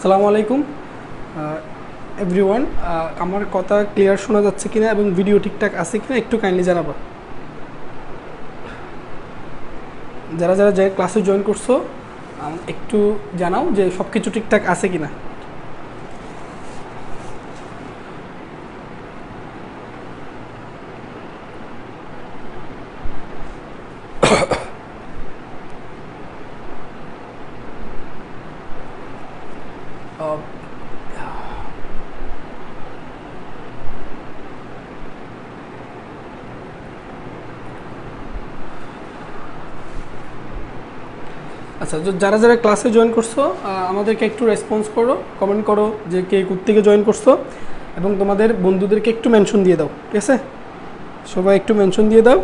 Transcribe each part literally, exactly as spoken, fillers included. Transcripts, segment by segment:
আসসালামু আলাইকুম এভরিওয়ান। আমার কথা ক্লিয়ার শোনা যাচ্ছে কিনা এবং ভিডিও ঠিকঠাক আছে কিনা একটু কাইন্ডলি জানাবো। যারা যারা যে ক্লাসে জয়েন করছো একটু জানাও যে সব কিছু ঠিকঠাক আছে কিনা। আচ্ছা, যারা যারা ক্লাসে জয়েন করছো আমাদেরকে একটু রেসপন্স করো, কমেন্ট করো যে কে কোত্থেকে জয়েন করছো এবং তোমাদের বন্ধুদেরকে একটু মেনশন দিয়ে দাও। ঠিক আছে, সবাই একটু মেনশন দিয়ে দাও।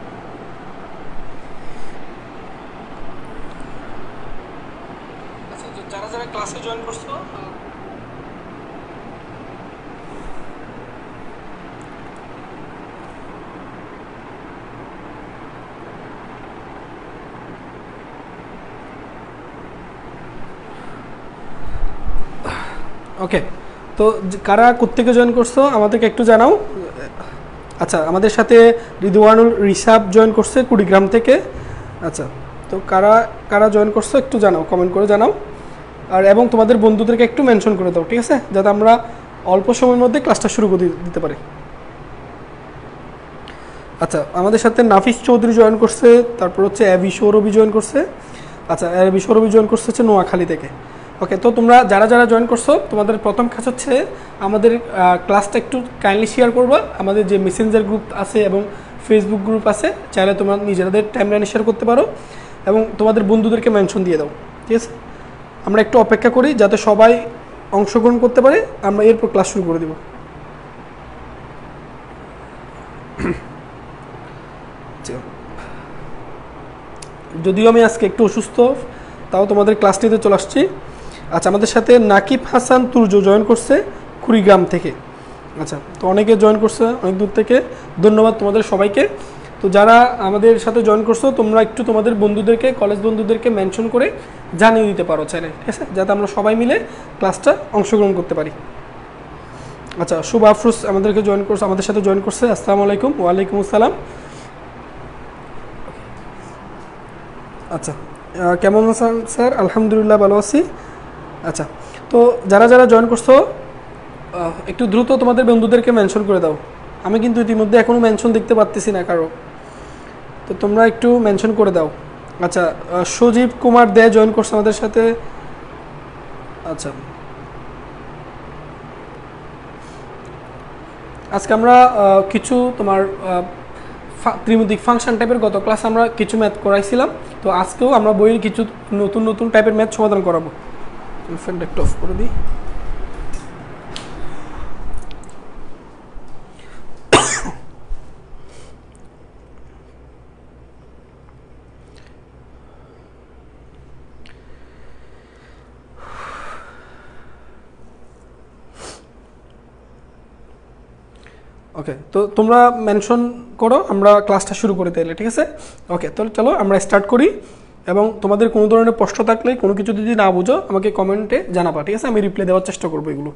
আচ্ছা, যারা যারা ক্লাসে জয়েন করছো ওকে, তো কারা কোত্থেকে জয়েন করছো আমাদেরকে একটু জানাও। আচ্ছা, আমাদের সাথে রিদওয়ানুল রিসাব জয়েন করছে কুড়িগ্রাম থেকে। আচ্ছা, তো কারা কারা জয়েন করছো একটু জানাও, কমেন্ট করে জানাও। আর এবং তোমাদের বন্ধুদেরকে একটু মেনশন করে দাও, ঠিক আছে, যাতে আমরা অল্প সময়ের মধ্যে ক্লাসটা শুরু করে দিতে পারি। আচ্ছা, আমাদের সাথে নাফিস চৌধুরী জয়েন করছে, তারপর হচ্ছে অ্যাবি সৌরভী জয়েন করছে। আচ্ছা, অ্যাবি সৌরভী জয়েন করছে হচ্ছে নোয়াখালী থেকে। ওকে, তো তোমরা যারা যারা জয়েন করছো তোমাদের প্রথম কাজ হচ্ছে আমাদের ক্লাসটা একটু কাইন্ডলি শেয়ার করবা। আমাদের যে মেসেঞ্জার গ্রুপ আছে এবং ফেসবুক গ্রুপ আছে, চাইলে তোমরা নিজেদের টাইমলাইনে শেয়ার করতে পারো এবং তোমাদের বন্ধুদেরকে মেনশন দিয়ে দাও। ঠিক আছে, আমরা একটু অপেক্ষা করি যাতে সবাই অংশগ্রহণ করতে পারে, আমরা এরপর ক্লাস শুরু করে দেব। যদিও আমি আজকে একটু অসুস্থ, তাও তোমাদের ক্লাস নিতে চলে আসছি। আচ্ছা, আমাদের সাথে নাকিব হাসান তুর্য জয়েন করছে কুড়িগ্রাম থেকে। আচ্ছা, তো অনেকে জয়েন করছে অনেক দূর থেকে, ধন্যবাদ তোমাদের সবাইকে। তো যারা আমাদের সাথে জয়েন করছো তোমরা একটু তোমাদের বন্ধুদেরকে, কলেজ বন্ধুদেরকে মেনশন করে জানিয়ে দিতে পারো চাইলে, ঠিক আছে, যাতে আমরা সবাই মিলে ক্লাসটা অংশগ্রহণ করতে পারি। আচ্ছা, শুভ আফরোজ আমাদেরকে জয়েন করছে, আমাদের সাথে জয়েন করছে। আসসালামু আলাইকুম। ওয়ালাইকুম আসসালাম। আচ্ছা, কেমন আছেন স্যার? আলহামদুলিল্লাহ ভালো আছি। আচ্ছা, তো যারা যারা জয়েন করছো একটু দ্রুত তোমাদের বন্ধুদেরকে মেনশন করে দাও। আমি কিন্তু ইতিমধ্যে এখনও মেনশন দেখতে পারতেছি না কারো, তো তোমরা একটু মেনশন করে দাও। আচ্ছা, সজীব কুমার দে জয়েন করছে আমাদের সাথে। আচ্ছা, আজকে আমরা কিছু তোমার ত্রিমুতিক ফাংশন টাইপের গত ক্লাস আমরা কিছু ম্যাথ করাইছিলাম, তো আজকেও আমরা বইয়ের কিছু নতুন নতুন টাইপের ম্যাথ সমাধান করাবো। ফ্যানটা একটু অফ করে দিই। ওকে, তো তোমরা মেনশন করো, আমরা ক্লাসটা শুরু করে তাইলে, ঠিক আছে। ওকে, তাহলে চলো আমরা স্টার্ট করি এবং তোমাদের কোনো ধরনের প্রশ্ন থাকলে, কোনো কিছু যদি না বুঝো আমাকে কমেন্টে জানাবা, ঠিক আছে, আমি রিপ্লাই দেওয়ার চেষ্টা করবো এগুলো।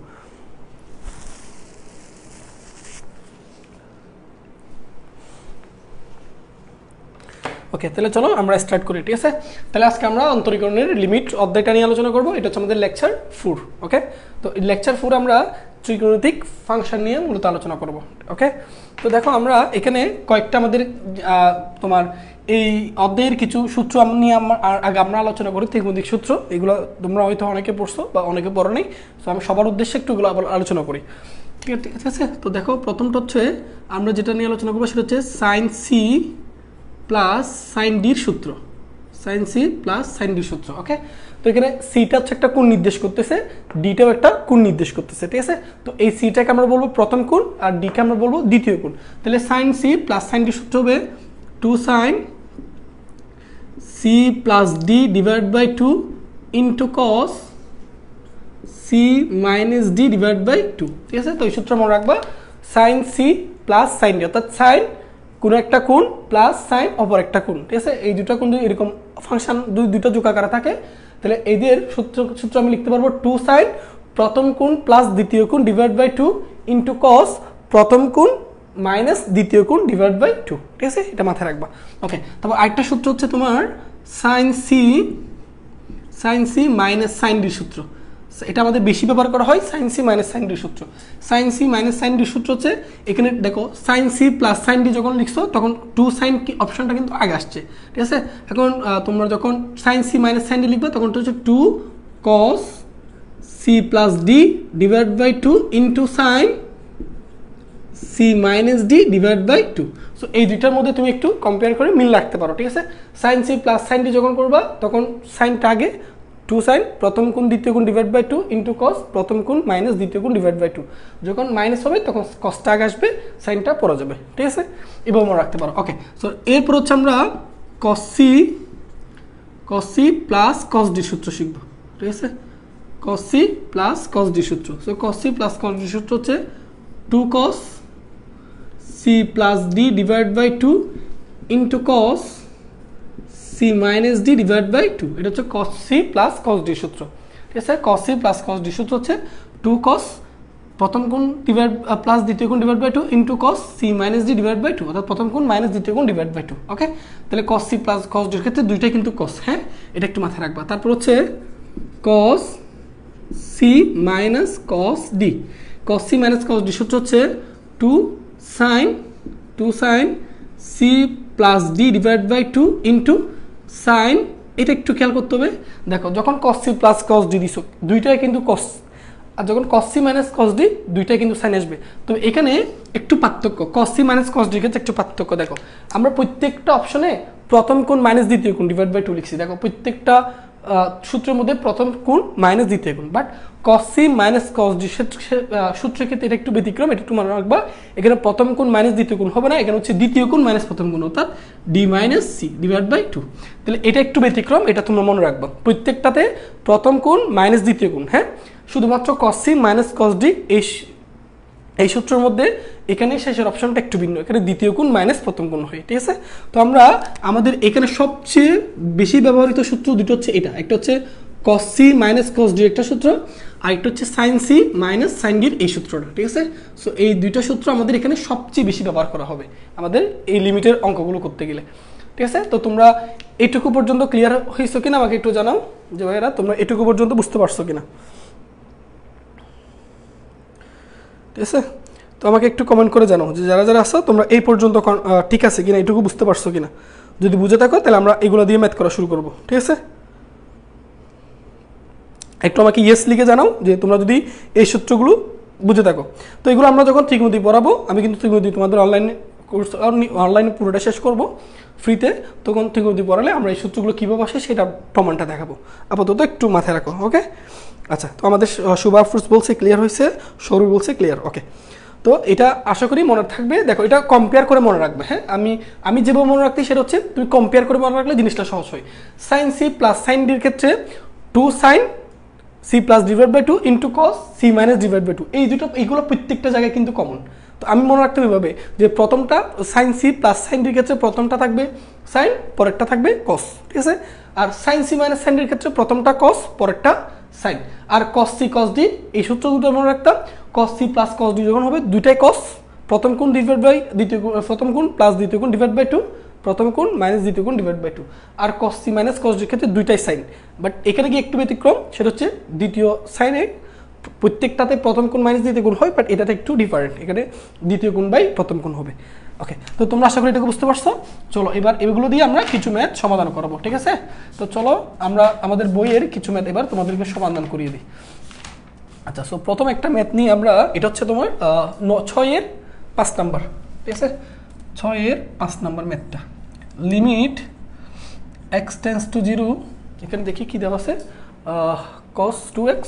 ওকে, তাহলে চলো আমরা স্টার্ট করি, ঠিক আছে। তাহলে আজকে আমরা অন্তরীকরণের লিমিট অধ্যায়টা নিয়ে আলোচনা করবো। এটা হচ্ছে আমাদের লেকচার ফোর। ওকে, তো লেকচার ফোর আমরা ত্রিকোণমিতিক ফাংশন নিয়ে মূলত আলোচনা করব। ওকে, তো দেখো আমরা এখানে কয়েকটা আমাদের তোমার এই অধ্যায়ের কিছু সূত্র নিয়ে আগে আমরা আলোচনা করি, ত্রিকোণমিতিক সূত্র। এগুলো তোমরা হয়তো অনেকে পড়ছো বা অনেকে পড়ো নাই, তো আমি সবার উদ্দেশ্যে একটু এগুলো আলোচনা করি। ঠিক আছে, ঠিক আছে। তো দেখো প্রথমটা হচ্ছে আমরা যেটা নিয়ে আলোচনা করবো সেটা হচ্ছে সাইন সি প্লাস সাইন ডির সূত্র। সাইন সি প্লাস সাইন ডির সূত্র। ওকে, তো এখানে সিটা হচ্ছে একটা কোণ নির্দেশ করতেছে, ডিটাও একটা কোণ নির্দেশ করতেছে, ঠিক আছে। তো এই সিটাকে আমরা বলবো প্রথম কোণ আর ডিকে আমরা বলবো দ্বিতীয় কোণ। তাহলে সাইন সি প্লাস সাইন ডির সূত্র হবে two sine C plus D divide by two into cos C minus D divide by two, ঠিক আছে। তো এই সূত্র মনে রাখবা, sine C plus sine D, অর্থাৎ সাইন কোনো একটা কোণ প্লাস সাইন অপর একটা কোণ, ঠিক আছে। এই দুটো কোণ যদি এরকম ফাংশন দুই দুটো যোগ আকারে থাকে তাহলে এদের সূত্র সূত্র আমি লিখতে পারবো টু সাইন প্রথম কোণ প্লাস দ্বিতীয় কোণ divide by two into cos প্রথম কোণ মাইনাস দ্বিতীয় কোণ ডিভাইড বাই টু। ঠিক আছে, এটা মাথায় রাখবা। ওকে, তারপর আরেকটা সূত্র হচ্ছে তোমার sine C sine C minus sine D সূত্র। এটা আমাদের বেশি ব্যবহার করা হয়, sine C minus sine D সূত্র। Sine C minus sine D সূত্র হচ্ছে এখানে দেখো sine C plus sine D যখন লিখছো তখন টু সাইন কি অপশনটা কিন্তু আগে আসছে। ঠিক আছে, এখন তোমরা যখন sine C minus sine D লিখবে তখন হচ্ছে two cos C plus D divide by two into sine C minus D divide by two. So এই দুইটার মধ্যে তুমি একটু কম্পেয়ার করে মিল রাখতে পারো। ঠিক আছে, sine C plus sine D যখন করবা তখন সাইনটা আগে, টু সাইন প্রথম কোণ দ্বিতীয় কোণ divide by two into cos প্রথম কোণ মাইনাস দ্বিতীয় কোণ ডিভাইড বাই টু। যখন মাইনাস হবে তখন কসটা আগে আসবে, সাইনটা পড়া যাবে। ঠিক আছে, এবার মনে রাখতে পারো। ওকে, সো এরপর হচ্ছে আমরা cos C cos C plus cos D সূত্র শিখবো। ঠিক আছে, cos C plus cos D সূত্র। So cos C plus cos D সূত্র হচ্ছে two cos C plus D divide by two into cos C minus D divide by two. এটা হচ্ছে cos C plus cos D সূত্র। ঠিক আছে, cos C plus cos D সূত্র হচ্ছে two কস প্রথম কোণ ডিভাইড প্লাস দ্বিতীয় কোণ divide by two into cos C minus D divide by two, অর্থাৎ প্রথম কোণ মাইনাস দ্বিতীয় কোণ ডিভাইড বাই টু। ওকে, তাহলে কস সি প্লাস কস ডির ক্ষেত্রে দুইটাই কিন্তু কস। হ্যাঁ, এটা একটু মাথায় রাখবা। তারপর হচ্ছে cos C minus cos D. Cos C minus cos D সূত্র হচ্ছে two sine two sine C plus D divide by two into sine, এটা একটু খেয়াল করতে হবে। দেখো যখন cos C plus cos D দিছো দুইটাই কিন্তু কস, আর যখন cos C minus cos D দুইটাই কিন্তু সাইন আসবে। তো এখানে একটু পার্থক্য, কস সি মাইনাস কস ডির ক্ষেত্রে একটু পার্থক্য। দেখো আমরা প্রত্যেকটা অপশনে প্রথম কোণ মাইনাস দ্বিতীয় কোণ ডিভাইড বাই টু লিখছি। দেখো প্রত্যেকটা সূত্রের মধ্যে প্রথম কোণ মাইনাস দ্বিতীয় কোণ, but cos C minus cos D সূত্রের ক্ষেত্রে এটা একটু ব্যতিক্রম। এটা একটু মনে রাখবা, এখানে প্রথম কোণ মাইনাস দ্বিতীয় কোণ হবে না, এখানে হচ্ছে দ্বিতীয় কোণ মাইনাস প্রথম কোণ, অর্থাৎ D minus C divide by two. তাহলে এটা একটু ব্যতিক্রম, এটা তোমরা মনে রাখবা। প্রত্যেকটাতে প্রথম কোণ মাইনাস দ্বিতীয় কোণ। হ্যাঁ, শুধুমাত্র cos C minus cos D এই এই সূত্রের মধ্যে এখানে শেষের অপশনটা একটু ভিন্ন, এখানে দ্বিতীয় কোণ মাইনাস প্রথম কোণ হয়। ঠিক আছে, তো আমরা আমাদের এখানে সবচেয়ে বেশি ব্যবহৃত সূত্র দুটো হচ্ছে এটা, একটা হচ্ছে cos C minus cos D একটা সূত্র, আর একটা হচ্ছে সাইন সি মাইনাস সাইন ডির এই সূত্রটা। ঠিক আছে, সো এই দুইটা সূত্র আমাদের এখানে সবচেয়ে বেশি ব্যবহার করা হবে আমাদের এই লিমিটের অঙ্কগুলো করতে গেলে। ঠিক আছে, তো তোমরা এইটুকু পর্যন্ত ক্লিয়ার হয়েছো কিনা আমাকে একটু জানাও যে ভাইয়েরা তোমরা এটুকু পর্যন্ত বুঝতে পারছো কিনা। ঠিক আছে, তো আমাকে একটু কমেন্ট করে জানাও যে যারা যারা আসো তোমরা এই পর্যন্ত ঠিক আছে কিনা, এইটুকু বুঝতে পারছো কিনা। যদি বুঝে থাকো তাহলে আমরা এগুলো দিয়ে ম্যাথ করা শুরু করবো। ঠিক আছে, একটু আমাকে ইয়েস লিখে জানাও যে তোমরা যদি এই সূত্রগুলো বুঝে থাকো। তো এগুলো আমরা যখন ত্রিকোণমিতি পড়াবো, আমি কিন্তু ত্রিকোণমিতি তোমাদের অনলাইনে কোর্স অনলাইনে পুরোটা শেষ করবো ফ্রিতে, তখন ত্রিকোণমিতি পড়ালে আমরা এই সূত্রগুলো কীভাবে আসে সেটা প্রমাণটা দেখাবো। আপাতত একটু মাথায় রাখো। ওকে, আচ্ছা, তো আমাদের শুভ আফরোজ বলছে ক্লিয়ার হয়েছে, সৌরভ বলছে ক্লিয়ার। ওকে, তো এটা আশা করি মনে থাকবে। দেখো এটা কম্পেয়ার করে মনে রাখবে। হ্যাঁ, আমি আমি যেভাবে মনে রাখতে সেটা হচ্ছে তুমি কম্পেয়ার করে মনে রাখলে জিনিসটা সহজ হয়। সাইন সি প্লাস সাইন ডির ক্ষেত্রে two sine C plus divide by two into cos C minus divide by two, এই দুটো এইগুলো প্রত্যেকটা জায়গায় কিন্তু কমন। তো আমি মনে রাখতে হবে যে প্রথমটা সাইন সি প্লাস সাইন ডির ক্ষেত্রে প্রথমটা থাকবে সাইন, পরেরটা থাকবে কস। ঠিক আছে, আর সাইন সি মাইনাস সাইন ডির ক্ষেত্রে প্রথমটা কস, পরেরটা সাইন। আর কস সি কস ডি এই সূত্র দুটো মনে রাখতাম, cos C plus cos D যখন হবে দুইটাই কস, প্রথম কোণ ডিভাইড বাই দ্বিতীয় কোণ, প্রথম কোণ প্লাস দ্বিতীয় কোণ ডিভাইড বাই টু, প্রথম কোণ মাইনাস দ্বিতীয় কোণ ডিভাইড বাই টু। আর কস সি মাইনাস কস ডির ক্ষেত্রে দুইটাই সাইন, বাট এখানে কি একটু ব্যতিক্রম, সেটা হচ্ছে দ্বিতীয় সাইনে প্রত্যেকটাতে প্রথম কোণ মাইনাস দ্বিতীয় কোণ হয়, বাট এটাতে একটু ডিফারেন্ট, এখানে দ্বিতীয় কোণ বাই প্রথম কোণ হবে। ওকে, তো তোমরা আশা করি এটাকে বুঝতে পারছো। চলো এবার এগুলো দিয়ে আমরা কিছু ম্যাথ সমাধান করবো। ঠিক আছে, তো চলো আমরা আমাদের বইয়ের কিছু ম্যাথ এবার তোমাদেরকে সমাধান করিয়ে দিই। আচ্ছা, সো প্রথম একটা ম্যাথ নিয়ে আমরা, এটা হচ্ছে তোমার ছয়ের পাঁচ নাম্বার। ঠিক আছে, ছয়ের পাঁচ নাম্বার ম্যাথটা, limit x tends to zero, এখানে দেখি কি দেওয়া আছে, cos two x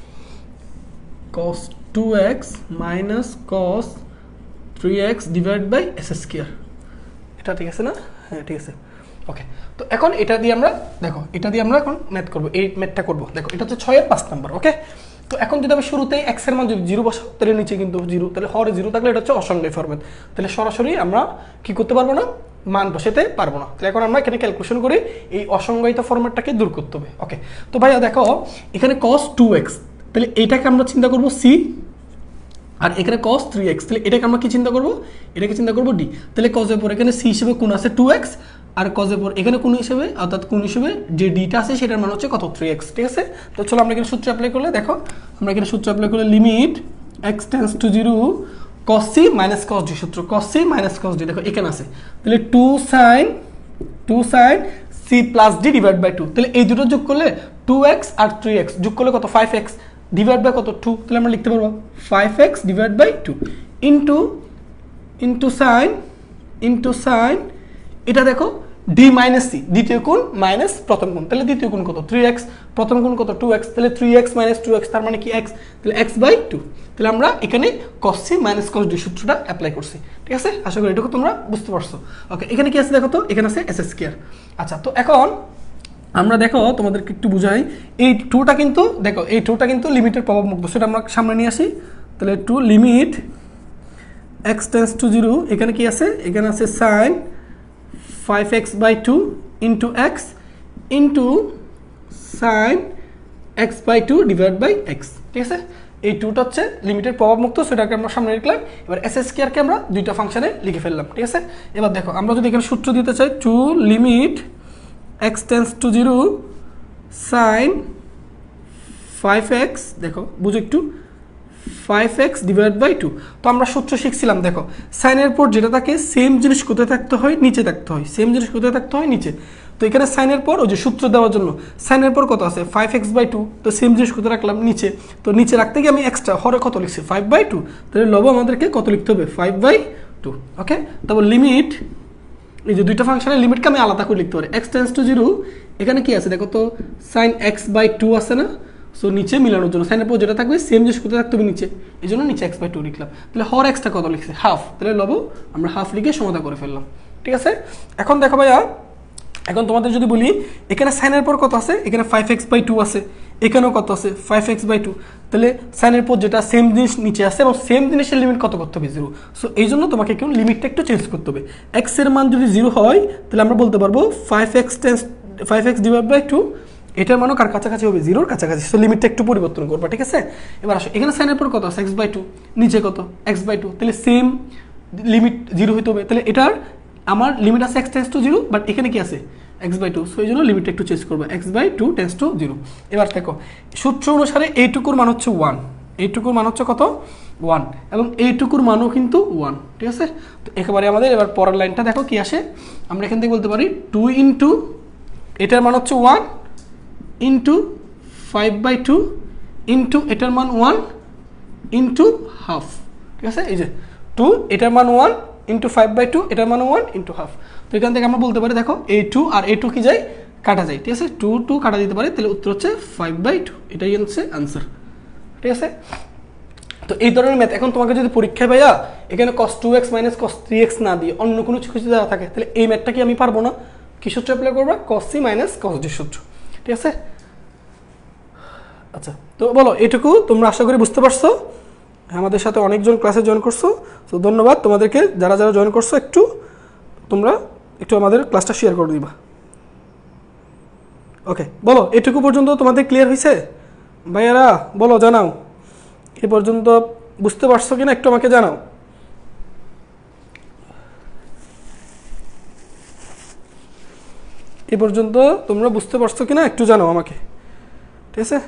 cos two x minus cos three x divide by x square. এটা ঠিক আছে না? হ্যাঁ ঠিক আছে। ওকে, তো এখন এটা দিয়ে আমরা দেখো এটা দিয়ে আমরা এখন ম্যাথ করবো, এই ম্যাথটা করবো। দেখো এটা হচ্ছে ছয়ের পাঁচ নাম্বার। ওকে, তো এখন যদি আমি শুরুতেই এক্স এর মান যদি জিরো বসাও তাহলে নিচে কিন্তু জিরো, তাহলে হরে জিরো থাকলে এটা হচ্ছে অসংজ্ঞায় ফরম্যাট, তাহলে সরাসরি আমরা কি করতে পারবো না, মান বসাতে পারবো না। তাহলে এখন আমরা এখানে ক্যালকুলেশন করে এই অসংজ্ঞায়িত ফরম্যাটটাকে দূর করতে হবে। ওকে, তো ভাইয়া দেখো এখানে কস টু এক্স, তাহলে এটাকে আমরা চিন্তা করবো সি, আর এখানে কস থ্রি এক্স, তাহলে এটাকে আমরা কি চিন্তা করবো, এটাকে চিন্তা করবো ডি। তাহলে কজের পর এখানে সি হিসেবে কোন আছে টু এক্স, আর কজের পর এখানে কোন হিসেবে অর্থাৎ কোন হিসেবে যে ডিটা আছে সেটার মান হচ্ছে কত থ্রি এক্স। ঠিক আছে, তো চলো আমরা এখানে সূত্র অ্যাপ্লাই করলে দেখো, আমরা এখানে সূত্র অ্যাপ্লাই করলে limit x tends to zero cos C minus cos D, সূত্র cos C minus cos D দেখো এখানে আছে, তাহলে two sine two sine C plus D divide by two, তাহলে এই দুটো যোগ করলে টু এক্স আর থ্রি এক্স যোগ করলে কত ফাইভ এক্স ডিভাইড বাই কত টু, তাহলে আমরা লিখতে পারবো five x divide by two into into sine into sine এটা দেখো ডি মাইনাস সি, দ্বিতীয় গুণ মাইনাস প্রথম গুণ, তাহলে দ্বিতীয় গুণ কত থ্রি এক্স, প্রথম গুণ কত টু এক্স, তাহলে three x minus two x তার মানে কি এক্স, তাহলে এক্স বাই টু। তাহলে আমরা এখানে cos C minus cos D সূত্রটা অ্যাপ্লাই করছি। ঠিক আছে, আশা করি এটুকু তোমরা বুঝতে পারছো। ওকে, এখানে কি আছে দেখো তো, এখানে আছে এস স্কয়ার। আচ্ছা, তো এখন আমরা দেখো তোমাদেরকে একটু বুঝাই, এই টুটা কিন্তু দেখো এই টুটা কিন্তু লিমিটের প্রভাব মুক্ত, সেটা আমরা সামনে নিয়ে আসি। তাহলে two limit x tends to zero, এখানে কি আছে, এখানে আছে sine five x by two into x into sine x by two divide by x. ঠিক আছে, এই টুটা হচ্ছে লিমিটের প্রভাব মুক্ত, সেটাকে আমরা সামনে লিখলাম। এবার এস স্কয়ারকে আমরা দুইটা ফাংশনে লিখে ফেললাম। ঠিক আছে, এবার দেখো আমরা যদি এখানে সূত্র দিতে চাই, two limit x tends to zero sine five x, দেখো বুঝো একটু, five x divide by two. তো আমরা সূত্র শিখছিলাম, দেখো সাইনের পর যেটা থাকে সেম জিনিস কোথায় থাকতে হয়, নিচে থাকতে হয়, সেম জিনিস কোথায় থাকতে হয়, নিচে। তো এখানে সাইনের পর ওই যে সূত্র দেওয়ার জন্য সাইনের পর কত আছে ফাইভ এক্স বাই টু, তো সেম জিনিস কোথায় রাখলাম, নিচে। তো নিচে রাখতে গিয়ে আমি এক্সট্রা হরে কত লিখছি ফাইভ বাই টু, তাহলে লব আমাদেরকে কত লিখতে হবে ফাইভ বাই টু। ওকে, তারপর লিমিট এই যে দুইটা ফাংশনের লিমিটকে আমি আলাদা করে লিখতে পারি, এক্স টেন্স টু জিরো, এখানে কি আছে দেখো তো সাইন এক্স বাই টু আছে না, সো নিচে মিলানোর জন্য সাইনের পর যেটা থাকবে সেম জিনিস কোথায় থাকতে হবে, নিচে, এই জন্য নিচে এক্স বাই টু লিখলাম। তাহলে হর এক্সটা কত লিখছে হাফ, তাহলে লব আমরা হাফ লিখে সমাধান করে ফেললাম। ঠিক আছে, এখন দেখো ভাইয়া, এখন তোমাদের যদি বলি এখানে সাইনের পর কত আছে, এখানে ফাইভ এক্স বাই টু আছে, এখানেও কত আছে ফাইভ এক্স বাই টু, তাহলে সাইনের পর যেটা সেম জিনিস নিচে আছে এবং সেম জিনিসের লিমিট কত করতে হবে জিরো। সো এই জন্য তোমাকে কেউ লিমিটটা একটু চেঞ্জ করতে হবে। এক্স এর মান যদি জিরো হয় তাহলে আমরা বলতে পারবো five x tends five x divide by two, এটার মানও কার কাছাকাছি হবে, জিরোর কাছাকাছি। সো লিমিটটা একটু পরিবর্তন করবা। ঠিক আছে, এবার আসো এখানে সাইনের পর কত আছে এক্স বাই টু, নিচে কত এক্স বাই টু, তাহলে সেম লিমিট জিরো হইতে হবে। তাহলে এটার আমার লিমিট আছে x tends to zero, but এখানে কি আছে এক্স বাই টু, সো এই জন্য লিমিটটা একটু চেঞ্জ করবো, x by two tends to zero. এবার দেখো সূত্র অনুসারে এইটুকুর মান হচ্ছে ওয়ান, এইটুকুর মান হচ্ছে কত ওয়ান, এবং এইটুকুর মানও কিন্তু ওয়ান। ঠিক আছে, তো একেবারে আমাদের এবার পরের লাইনটা দেখো কি আসে, আমরা এখান থেকে বলতে পারি টু ইন্টু এটার মান হচ্ছে one into five by two into এটার মান ওয়ান ইন্টু হাফ। ঠিক আছে, এই যে টু এটার মান one into five by two এটার মান ওয়ান ইন্টু হাফ। তো এখান থেকে আমরা বলতে পারি দেখো এই টু আর এই টু কি যায় কাটা যায়। ঠিক আছে, টু টু কাটা দিতে পারি, তাহলে উত্তর হচ্ছে ফাইভ বাই টু, এটাই হচ্ছে আনসার। ঠিক আছে, তো এই ধরনের ম্যাথ এখন তোমাকে যদি পরীক্ষায় ভাইয়া এখানে cos two x minus cos three x না দিয়ে অন্য কোনো কিছু দেওয়া থাকে, তাহলে এই ম্যাথটা কি আমি পারবো না, কি সূত্র অ্যাপ্লাই করবো, cos C minus cos D সূত্র। ঠিক আছে, আচ্ছা তো বলো এটুকু তোমরা আশা করি বুঝতে পারছো। আমাদের সাথে অনেকজন ক্লাসে জয়েন করছো, তো ধন্যবাদ তোমাদেরকে, যারা যারা জয়েন করছো একটু তোমরা একটু আমাদের ক্লাসটা শেয়ার করে দিবা। ওকে, বলো এটুকু পর্যন্ত তোমাদের ক্লিয়ার হয়েছে ভাইয়ারা, বলো জানাও এ পর্যন্ত বুঝতে পারছো কিনা একটু আমাকে জানাও। এ পর্যন্ত তোমরা বুঝতে পারছো কিনা একটু জানাও আমাকে। ঠিক আছে,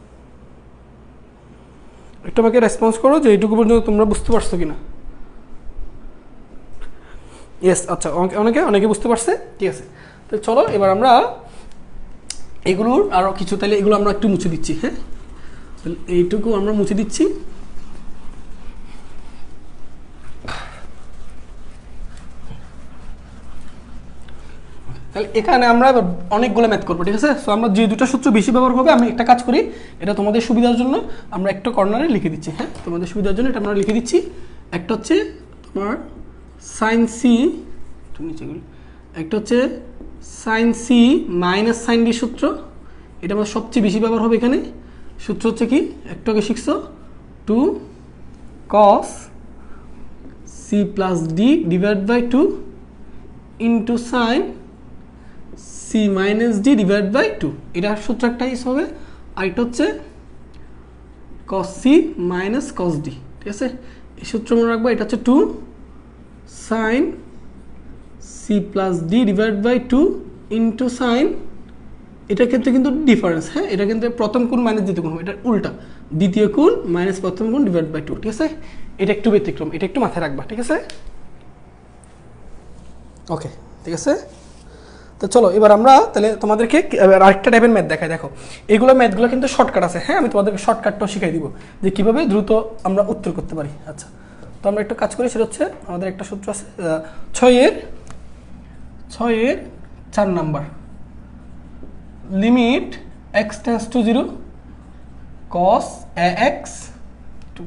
একটু আমাকে রেসপন্স করো যে এইটুকু পর্যন্ত তোমরা বুঝতে পারছো কিনা। ইয়েস, আচ্ছা অনেকে অনেকে বুঝতে পারছে। ঠিক আছে, তো চলো এবার আমরা এগুলোর আরও কিছু, তাহলে এগুলো আমরা একটু মুছে দিচ্ছি। হ্যাঁ, তাহলে এইটুকু আমরা মুছে দিচ্ছি। তাহলে এখানে আমরা অনেকগুলো ম্যাথ করবো। ঠিক আছে, সো আমরা যে দুটো সূত্র বেশি ব্যবহার হবে আমি একটা কাজ করি, এটা তোমাদের সুবিধার জন্য আমরা একটা কর্নারে লিখে দিচ্ছি। হ্যাঁ, তোমাদের সুবিধার জন্য এটা আমরা লিখে দিচ্ছি। একটা হচ্ছে তোমার সাইন সি, নিচেগুলো একটা হচ্ছে sine C minus sine D সূত্র, এটা আমাদের সবচেয়ে বেশি ব্যবহার হবে এখানে। সূত্র হচ্ছে কি একটু আগে শিখছো, two cos C plus D divide by two into sine C minus D divide by two. এটার সূত্র একটা ইস হবে, আর এটা হচ্ছে cos C minus cos D. ঠিক আছে, এই সূত্র মনে রাখবো। এটা হচ্ছে two sine C plus D divide by two into sine, এটার ক্ষেত্রে কিন্তু ডিফারেন্স, হ্যাঁ, এটা কিন্তু প্রথম কোণ মাইনাস দ্বিতীয় কোণ, এটা উল্টা, দ্বিতীয় কোণ মাইনাস প্রথম কোণ ডিভাইড বাই টু। ঠিক আছে, এটা একটু ব্যতিক্রম, এটা একটু মাথায় রাখবা। ঠিক আছে, ওকে, ঠিক আছে। তো চলো এবার আমরা তাহলে তোমাদেরকে আরেকটা টাইপের ম্যাথ দেখাই। দেখো এগুলো ম্যাথগুলো কিন্তু শর্টকাট আছে, হ্যাঁ, আমি তোমাদেরকে শর্টকাটটাও শিখাই দিব যে কীভাবে দ্রুত আমরা উত্তর করতে পারি। আচ্ছা, তো আমরা একটা কাজ করি, সেটা হচ্ছে আমাদের একটা সূত্র আছে ছয়ের ছয়ের চার number, limit x tends to zero cos A x two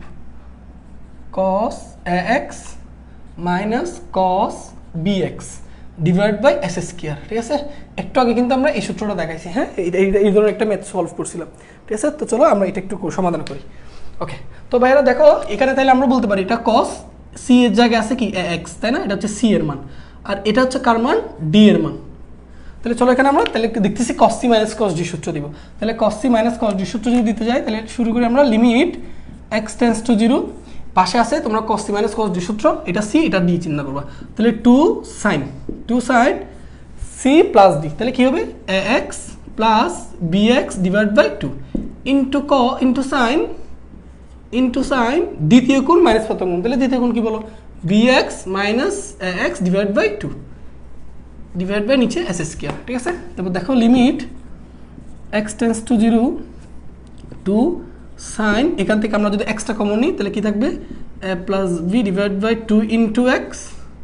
cos A x minus cos B x divide by S square. ঠিক আছে, একটু আগে কিন্তু আমরা এই সূত্রটা দেখাইছি, হ্যাঁ, এই ধরনের একটা ম্যাথ সলভ করছিলাম। ঠিক আছে, তো চলো আমরা এটা একটু সমাধান করি। ওকে, তো ভাইরা দেখো এখানে তাহলে আমরা বলতে পারি এটা কস সি এর জায়গায় আছে কি এ এক্স, তাই না? এটা হচ্ছে সি এর মান, আর এটা হচ্ছে কার মান? ডি এর মান। তাহলে চলো এখানে আমরা তাহলে দেখতেছি cos C minus cos D সূত্র দিব। তাহলে cos C minus cos D সূত্র যদি দিতে যাই, তাহলে শুরু করি আমরা limit x tends to zero, পাশে আছে তোমরা cos C minus cos D সূত্র, এটা সি এটা ডি চিন্তা করবা। তাহলে two sine two sine C plus D, তাহলে কি হবে? A x plus B x divide by two into ক ইন্টু সাইন ইন্টু সাইন দ্বিতীয় কোণ মাইনাস প্রথম কোণ। তাহলে দ্বিতীয় কোণ কি বলো? B x minus A x divide by two divide by নিচে এস স্কয়ার। ঠিক আছে, তারপর দেখো limit x tends to zero two sine, এখান থেকে আমরা যদি এক্সটা কমন নিই তাহলে কি থাকবে? A plus B divide by two into x,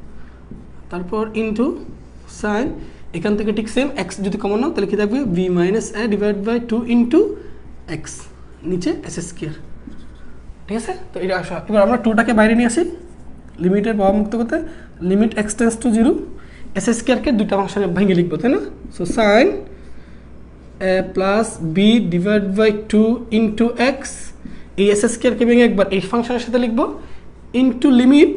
তারপর ইন্টু সাইন, এখান থেকে ঠিক সেম এক্স যদি কমন নাও তাহলে কি থাকবে? B minus A divide by two into x নিচে এস স্কয়ার। ঠিক আছে, তো এটা আসা। এবার আমরা টুটাকে বাইরে নিয়ে আসি লিমিটের প্রভাব মুক্ত করতে। Limit x tends to zero, x স্কয়ারকে দুইটা ফাংশনে ভেঙে লিখবো, তাই না? So sine A plus B divide by two into x, এই এস স্কয়ারকে ভেঙে একবার এই ফাংশনের সাথে লিখবো into limit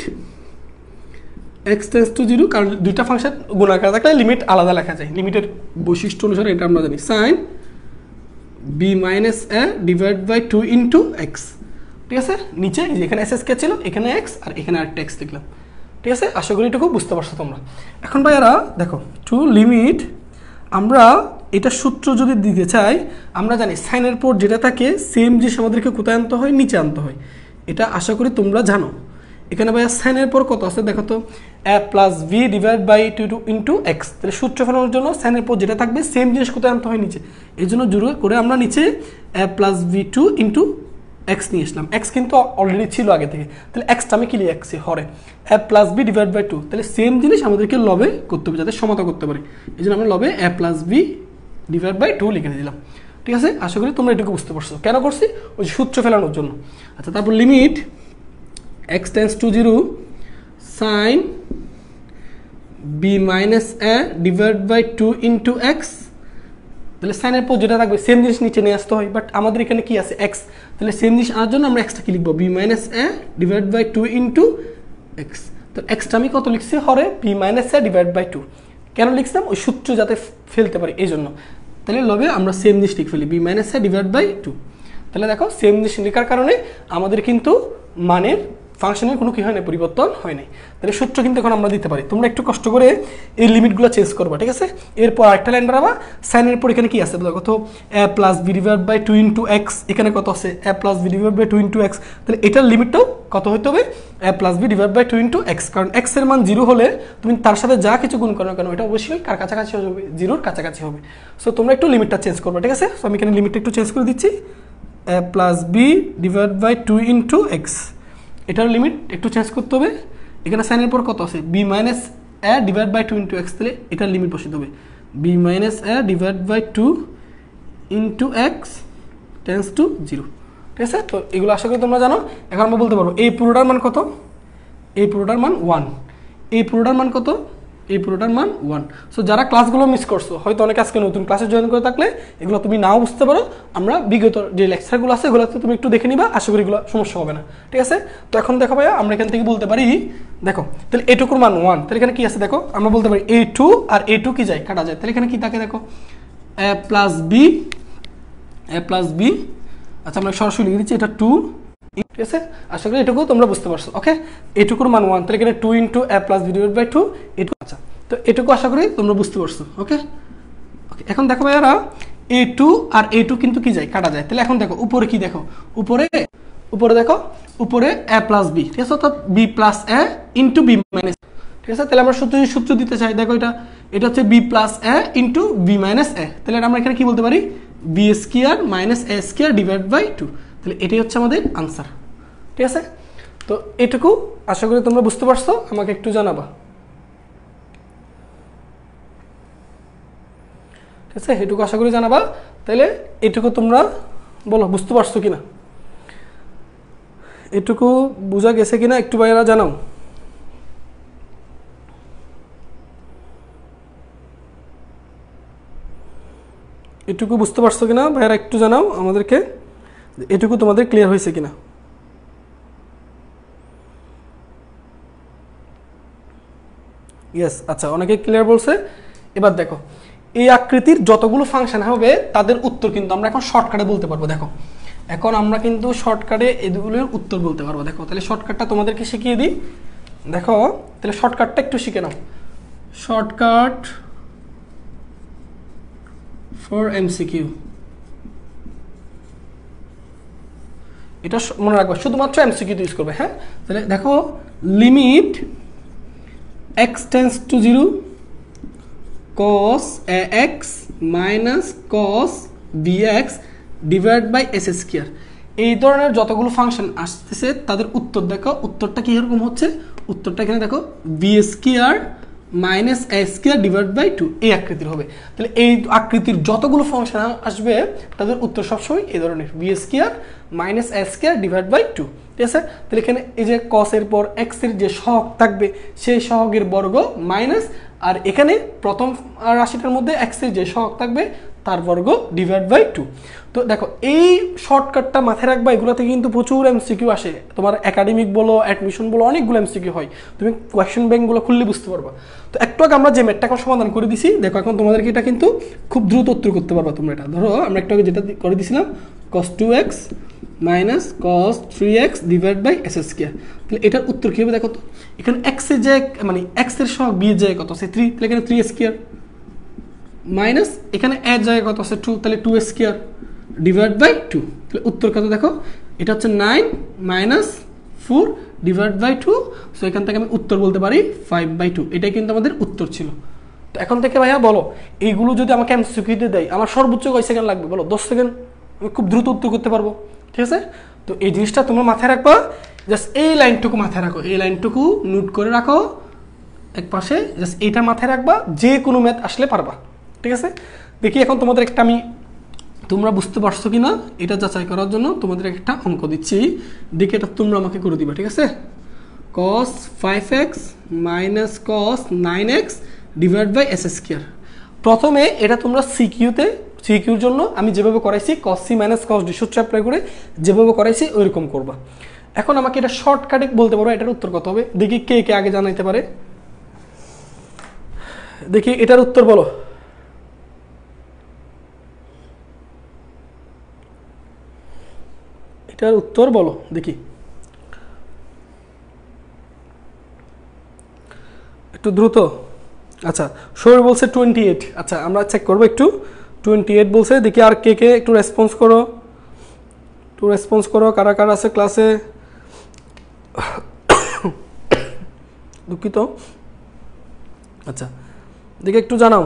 x tends to zero, কারণ দুইটা ফাংশন গুণাকার থাকলে লিমিট আলাদা লেখা যায়, লিমিটের বৈশিষ্ট্য অনুসারে এটা আমরা জানি। Sine B minus A divide by two into x. ঠিক আছে, নিচে যেখানে এস স্কয়ার ছিল এখানে এক্স, আর এখানে আরেকটা এক্স লিখলাম। ঠিক আছে, আশা করি এটুকু বুঝতে পারছো তোমরা। এখন ভাইয়ারা দেখো টু লিমিট, আমরা এটা সূত্র যদি দিতে চাই, আমরা জানি সাইনের পর যেটা থাকে সেম জিনিস আমাদেরকে কোথায় আনতে হয়? নিচে আনতে হয়। এটা আশা করি তোমরা জানো। এখানে ভাইয়া সাইনের পর কত আছে দেখো তো, A plus B divide by two two into x. তাহলে সূত্র ফেলানোর জন্য সাইনের পর যেটা থাকবে সেম জিনিস কোথায় আনতে হয়? নিচে। এই জন্য জোর করে আমরা নিচে A plus B two into x নিয়ে আসলাম। এক্স কিন্তু অলরেডি ছিল আগে থেকে, তাহলে এক্সটা আমি কি লিখে এক্সে হরে A plus B divide by two. তাহলে সেম জিনিস আমাদেরকে লবে করতে হবে যাতে সমতা করতে পারি, এই জন্য আমরা লবে A plus B divide by two লিখে দিলাম। ঠিক আছে, আশা করি তোমরা এটুকু বুঝতে পারছো কেন করছি, ওই সূত্র ফেলানোর জন্য। আচ্ছা, তারপর limit x tends to zero sine B minus A divide by two into x. তাহলে সাইনের পর যেটা থাকবে সেম জিনিস নিচে নিয়ে আসতে হয়, বাট আমাদের এখানে কি আছে? এক্স। তাহলে সেম জিনিস আনার জন্য আমরা এক্সটা কি লিখবো? B minus A divide by two into x. তো এক্সটা আমি কত লিখছি? হরে B minus A divide by two. কেন লিখছিলাম? ওই সূত্র যাতে ফেলতে পারি এই জন্য। তাহলে লবে আমরা সেম জিনিস লিখে ফেলি B minus A divide by two. তাহলে দেখো সেম জিনিস লেখার কারণে আমাদের কিন্তু মানের ফাংশনের কোনো কি হয় না, পরিবর্তন হয় নাই। তাহলে সূত্র কিন্তু এখন আমরা দিতে পারি। তোমরা একটু কষ্ট করে এই লিমিটগুলো চেঞ্জ করবা। ঠিক আছে, এরপর আরেকটা লাইন বাড়াবা। সাইনের পর এখানে কি আছে কত? A plus B divide by two into X, এখানে কত আছে? A plus B divide by two into x. তাহলে এটার লিমিটটাও কত হতে হবে? A plus B divide by two into X, কারণ এক্স এর মান জিরো হলে তুমি তার সাথে যা কিছু গুণ করো না কেন এটা অবশ্যই কার কাছাকাছি হবে? জিরোর কাছাকাছি হবে। সো তোমরা একটু লিমিটটা চেঞ্জ করবা। ঠিক আছে, সো আমি এখানে লিমিটটা একটু চেঞ্জ করে দিচ্ছি, A plus B divide by two into X. এটার লিমিট একটু চেঞ্জ করতে হবে। এখানে সাইনের পর কত আছে? B minus A divide by two into x. তাহলে এটার লিমিট বসিয়ে দেবে B minus A divide by two into X tends to zero. ঠিক আছে, তো এগুলো আশা করি তোমরা জানো। এখন আমরা বলতে পারবো এই পুরোটার মান কত? এই পুরোটার মান ওয়ান। এই পুরোটার মান কত? এই পুরোটার মান ওয়ান। সো যারা ক্লাসগুলো মিস করছো, হয়তো অনেকে আজকে নতুন ক্লাসে জয়েন করে থাকলে এগুলো তুমি নাও বুঝতে পারো, আমরা বিগত যে লেকচারগুলো আছে এগুলোতে তুমি একটু দেখে নিবা, আশা করি এগুলো সমস্যা হবে না, ঠিক আছে। তো এখন দেখো ভাইয়া আমরা এখান থেকে বলতে পারি, দেখো তাহলে এটুকুর মান ওয়ান, তাহলে এখানে কি আছে দেখো, আমরা বলতে পারি এ টু আর এ টু কি যায়, কাটা যায়, তাহলে এখানে কি থাকে দেখো, A plus B, A plus B, আচ্ছা আমরা সরাসরি লিখে দিচ্ছি এটা টু, ঠিক আছে। আশা করি এটুকু তোমরা বুঝতে পারছো, ওকে। এটুকুর মান ওয়ান, তাহলে এখানে two into A plus B divide by two, এটুকু, আচ্ছা। তো এটুকু আশা করি তোমরা বুঝতে পারছো, ওকে ওকে। এখন দেখো ভাইয়ারা এ টু আর এ টু কিন্তু কি যায়, কাটা যায়, তাহলে এখন দেখো উপরে কি দেখো, উপরে উপরে দেখো উপরে এ প্লাস বি, ঠিক আছে, অর্থাৎ B plus A into B minus, ঠিক আছে। তাহলে আমরা সূত্র সূত্র দিতে চাই, দেখো এটা এটা হচ্ছে B plus A into B minus A, তাহলে আমরা এখানে কি বলতে পারি, B square minus A square divide by two, তাহলে এটাই হচ্ছে আমাদের আনসার, ঠিক আছে। তো এটুকু আশা করি তোমরা বুঝতে পারছো, আমাকে একটু জানাবা, ঠিক আছে, এটুকু আশা করি জানাবা। তাহলে এটুকু তোমরা বলো বুঝতে পারছো কিনা, এটুকু বোঝা গেছে কিনা একটু ভাইয়েরা জানাও। এটুকু বুঝতে পারছো কিনা ভাইয়েরা একটু জানাও আমাদেরকে, এটুকু তোমাদের ক্লিয়ার হয়েছে কিনা। ইয়েস, আচ্ছা অনেকে ক্লিয়ার বলছে। এবার দেখো এই আকৃতির যতগুলো ফাংশন হবে তাদের উত্তর কিন্তু আমরা এখন শর্টকাটে বলতে পারবো। দেখো এখন আমরা কিন্তু শর্টকাটে এগুলোর উত্তর বলতে পারবো। দেখো তাহলে শর্টকাটটা তোমাদেরকে শিখিয়ে দিই। দেখো তাহলে শর্টকাটটা একটু শিখে নাও। শর্টকাট ফর এমসিকিউ, এটা মনে রাখবে, শুধুমাত্র এমসিকিউ ইউজ করবে। হ্যাঁ, তাহলে দেখো limit x tends to zero cos ax minus cos bx divide by S square, এই ধরনের যতগুলো ফাংশন আসতেছে তাদের উত্তর দেখো, উত্তরটা কি এরকম হচ্ছে, উত্তরটা এখানে দেখো B square minus A square divide by two, এই আকৃতির হবে। তাহলে এই আকৃতির যতগুলো ফাংশন আসবে তাদের উত্তর সবসময় এই ধরনের B square minus A square divide by two, ঠিক আছে। তাহলে এখানে এই যে cos এর পর x এর যে সহগ থাকবে সেই সহগের বর্গ মাইনাস, আর এখানে প্রথম রাশিটার মধ্যে x এর যে সহগ থাকবে তার বর্গ ডিভাইড বাই টু। তো দেখো এই শর্টকাটটা মাথায় রাখবা, এগুলোতে কিন্তু প্রচুর এমসিকিউ আসে, তোমার একাডেমিক বলো অ্যাডমিশন বলো অনেকগুলো এমসিকিউ হয়, তুমি কোয়েশ্চেন ব্যাংকগুলো খুললে বুঝতে পারবা। তো একটু আগে আমরা যে ম্যাথটা এখন সমাধান করে দিছি, দেখো এখন তোমাদেরকে এটা কিন্তু খুব দ্রুত উত্তর করতে পারবা তোমরা। এটা ধরো আমরা একটু আগে যেটা করে দিছিলাম cos two x minus cos three x divide by S square, তাহলে এটার উত্তর কী হবে দেখো তো, এখানে এক্স এর যে মানে এক্স এর সহগ বি এর জায়গায় কত আছে থ্রি, তাহলে এখানে থ্রি স্কয়ার মাইনাস এখানে এর জায়গায় কত আছে টু, তাহলে two square divide by two, তাহলে উত্তর কত দেখো, এটা হচ্ছে nine minus four divide by two. So এখান থেকে আমি উত্তর বলতে পারি ফাইভ বাই টু, এটাই কিন্তু আমাদের উত্তর ছিল। তো এখন থেকে ভাইয়া বলো এইগুলো যদি আমাকে এমসিকিউতে দেয় আমার সর্বোচ্চ কয় সেকেন্ড লাগবে বলো, দশ সেকেন্ড, আমি খুব দ্রুত উত্তর করতে পারবো, ঠিক আছে। তো এই জিনিসটা তোমরা মাথায় রাখবা, জাস্ট এই লাইনটুকু মাথায় রাখো, এই লাইনটুকু নোট করে রাখো এক পাশে, জাস্ট এইটা মাথায় রাখবা, যে কোনো ম্যাথ আসলে পারবা, ঠিক আছে। দেখি এখন তোমাদের একটা আমি, তোমরা বুঝতে পারছো কি না এটা যাচাই করার জন্য তোমাদের একটা অঙ্ক দিচ্ছি, দেখি এটা তোমরা আমাকে করে দিবা, ঠিক আছে। cos five X minus cos nine X divide by S square. প্রথমে এটা তোমরা সিকিউতে, সিকিউর জন্য আমি যেভাবে করাইছি cos c minus cos d সূত্র অ্যাপ্লাই করে যেভাবে করাইছি ওইরকম করবা। এখন আমাকে এটা শর্টকাটে বলতে পারো এটার উত্তর কত হবে, দেখি কে কে আগে জানাইতে পারে, দেখি এটার উত্তর বলো। এটার উত্তর বলো দেখি, একটু দ্রুত। আচ্ছা শরীর বলছে টোয়েন্টি এইট, আচ্ছা আমরা চেক করবো একটু, টোয়েন্টি এইট বলছে, দেখি আর কে কে একটু রেসপন্স করো, একটু রেসপন্স করো কারা কারা আছে ক্লাসে, দুঃখিত। আচ্ছা দেখি একটু জানাও।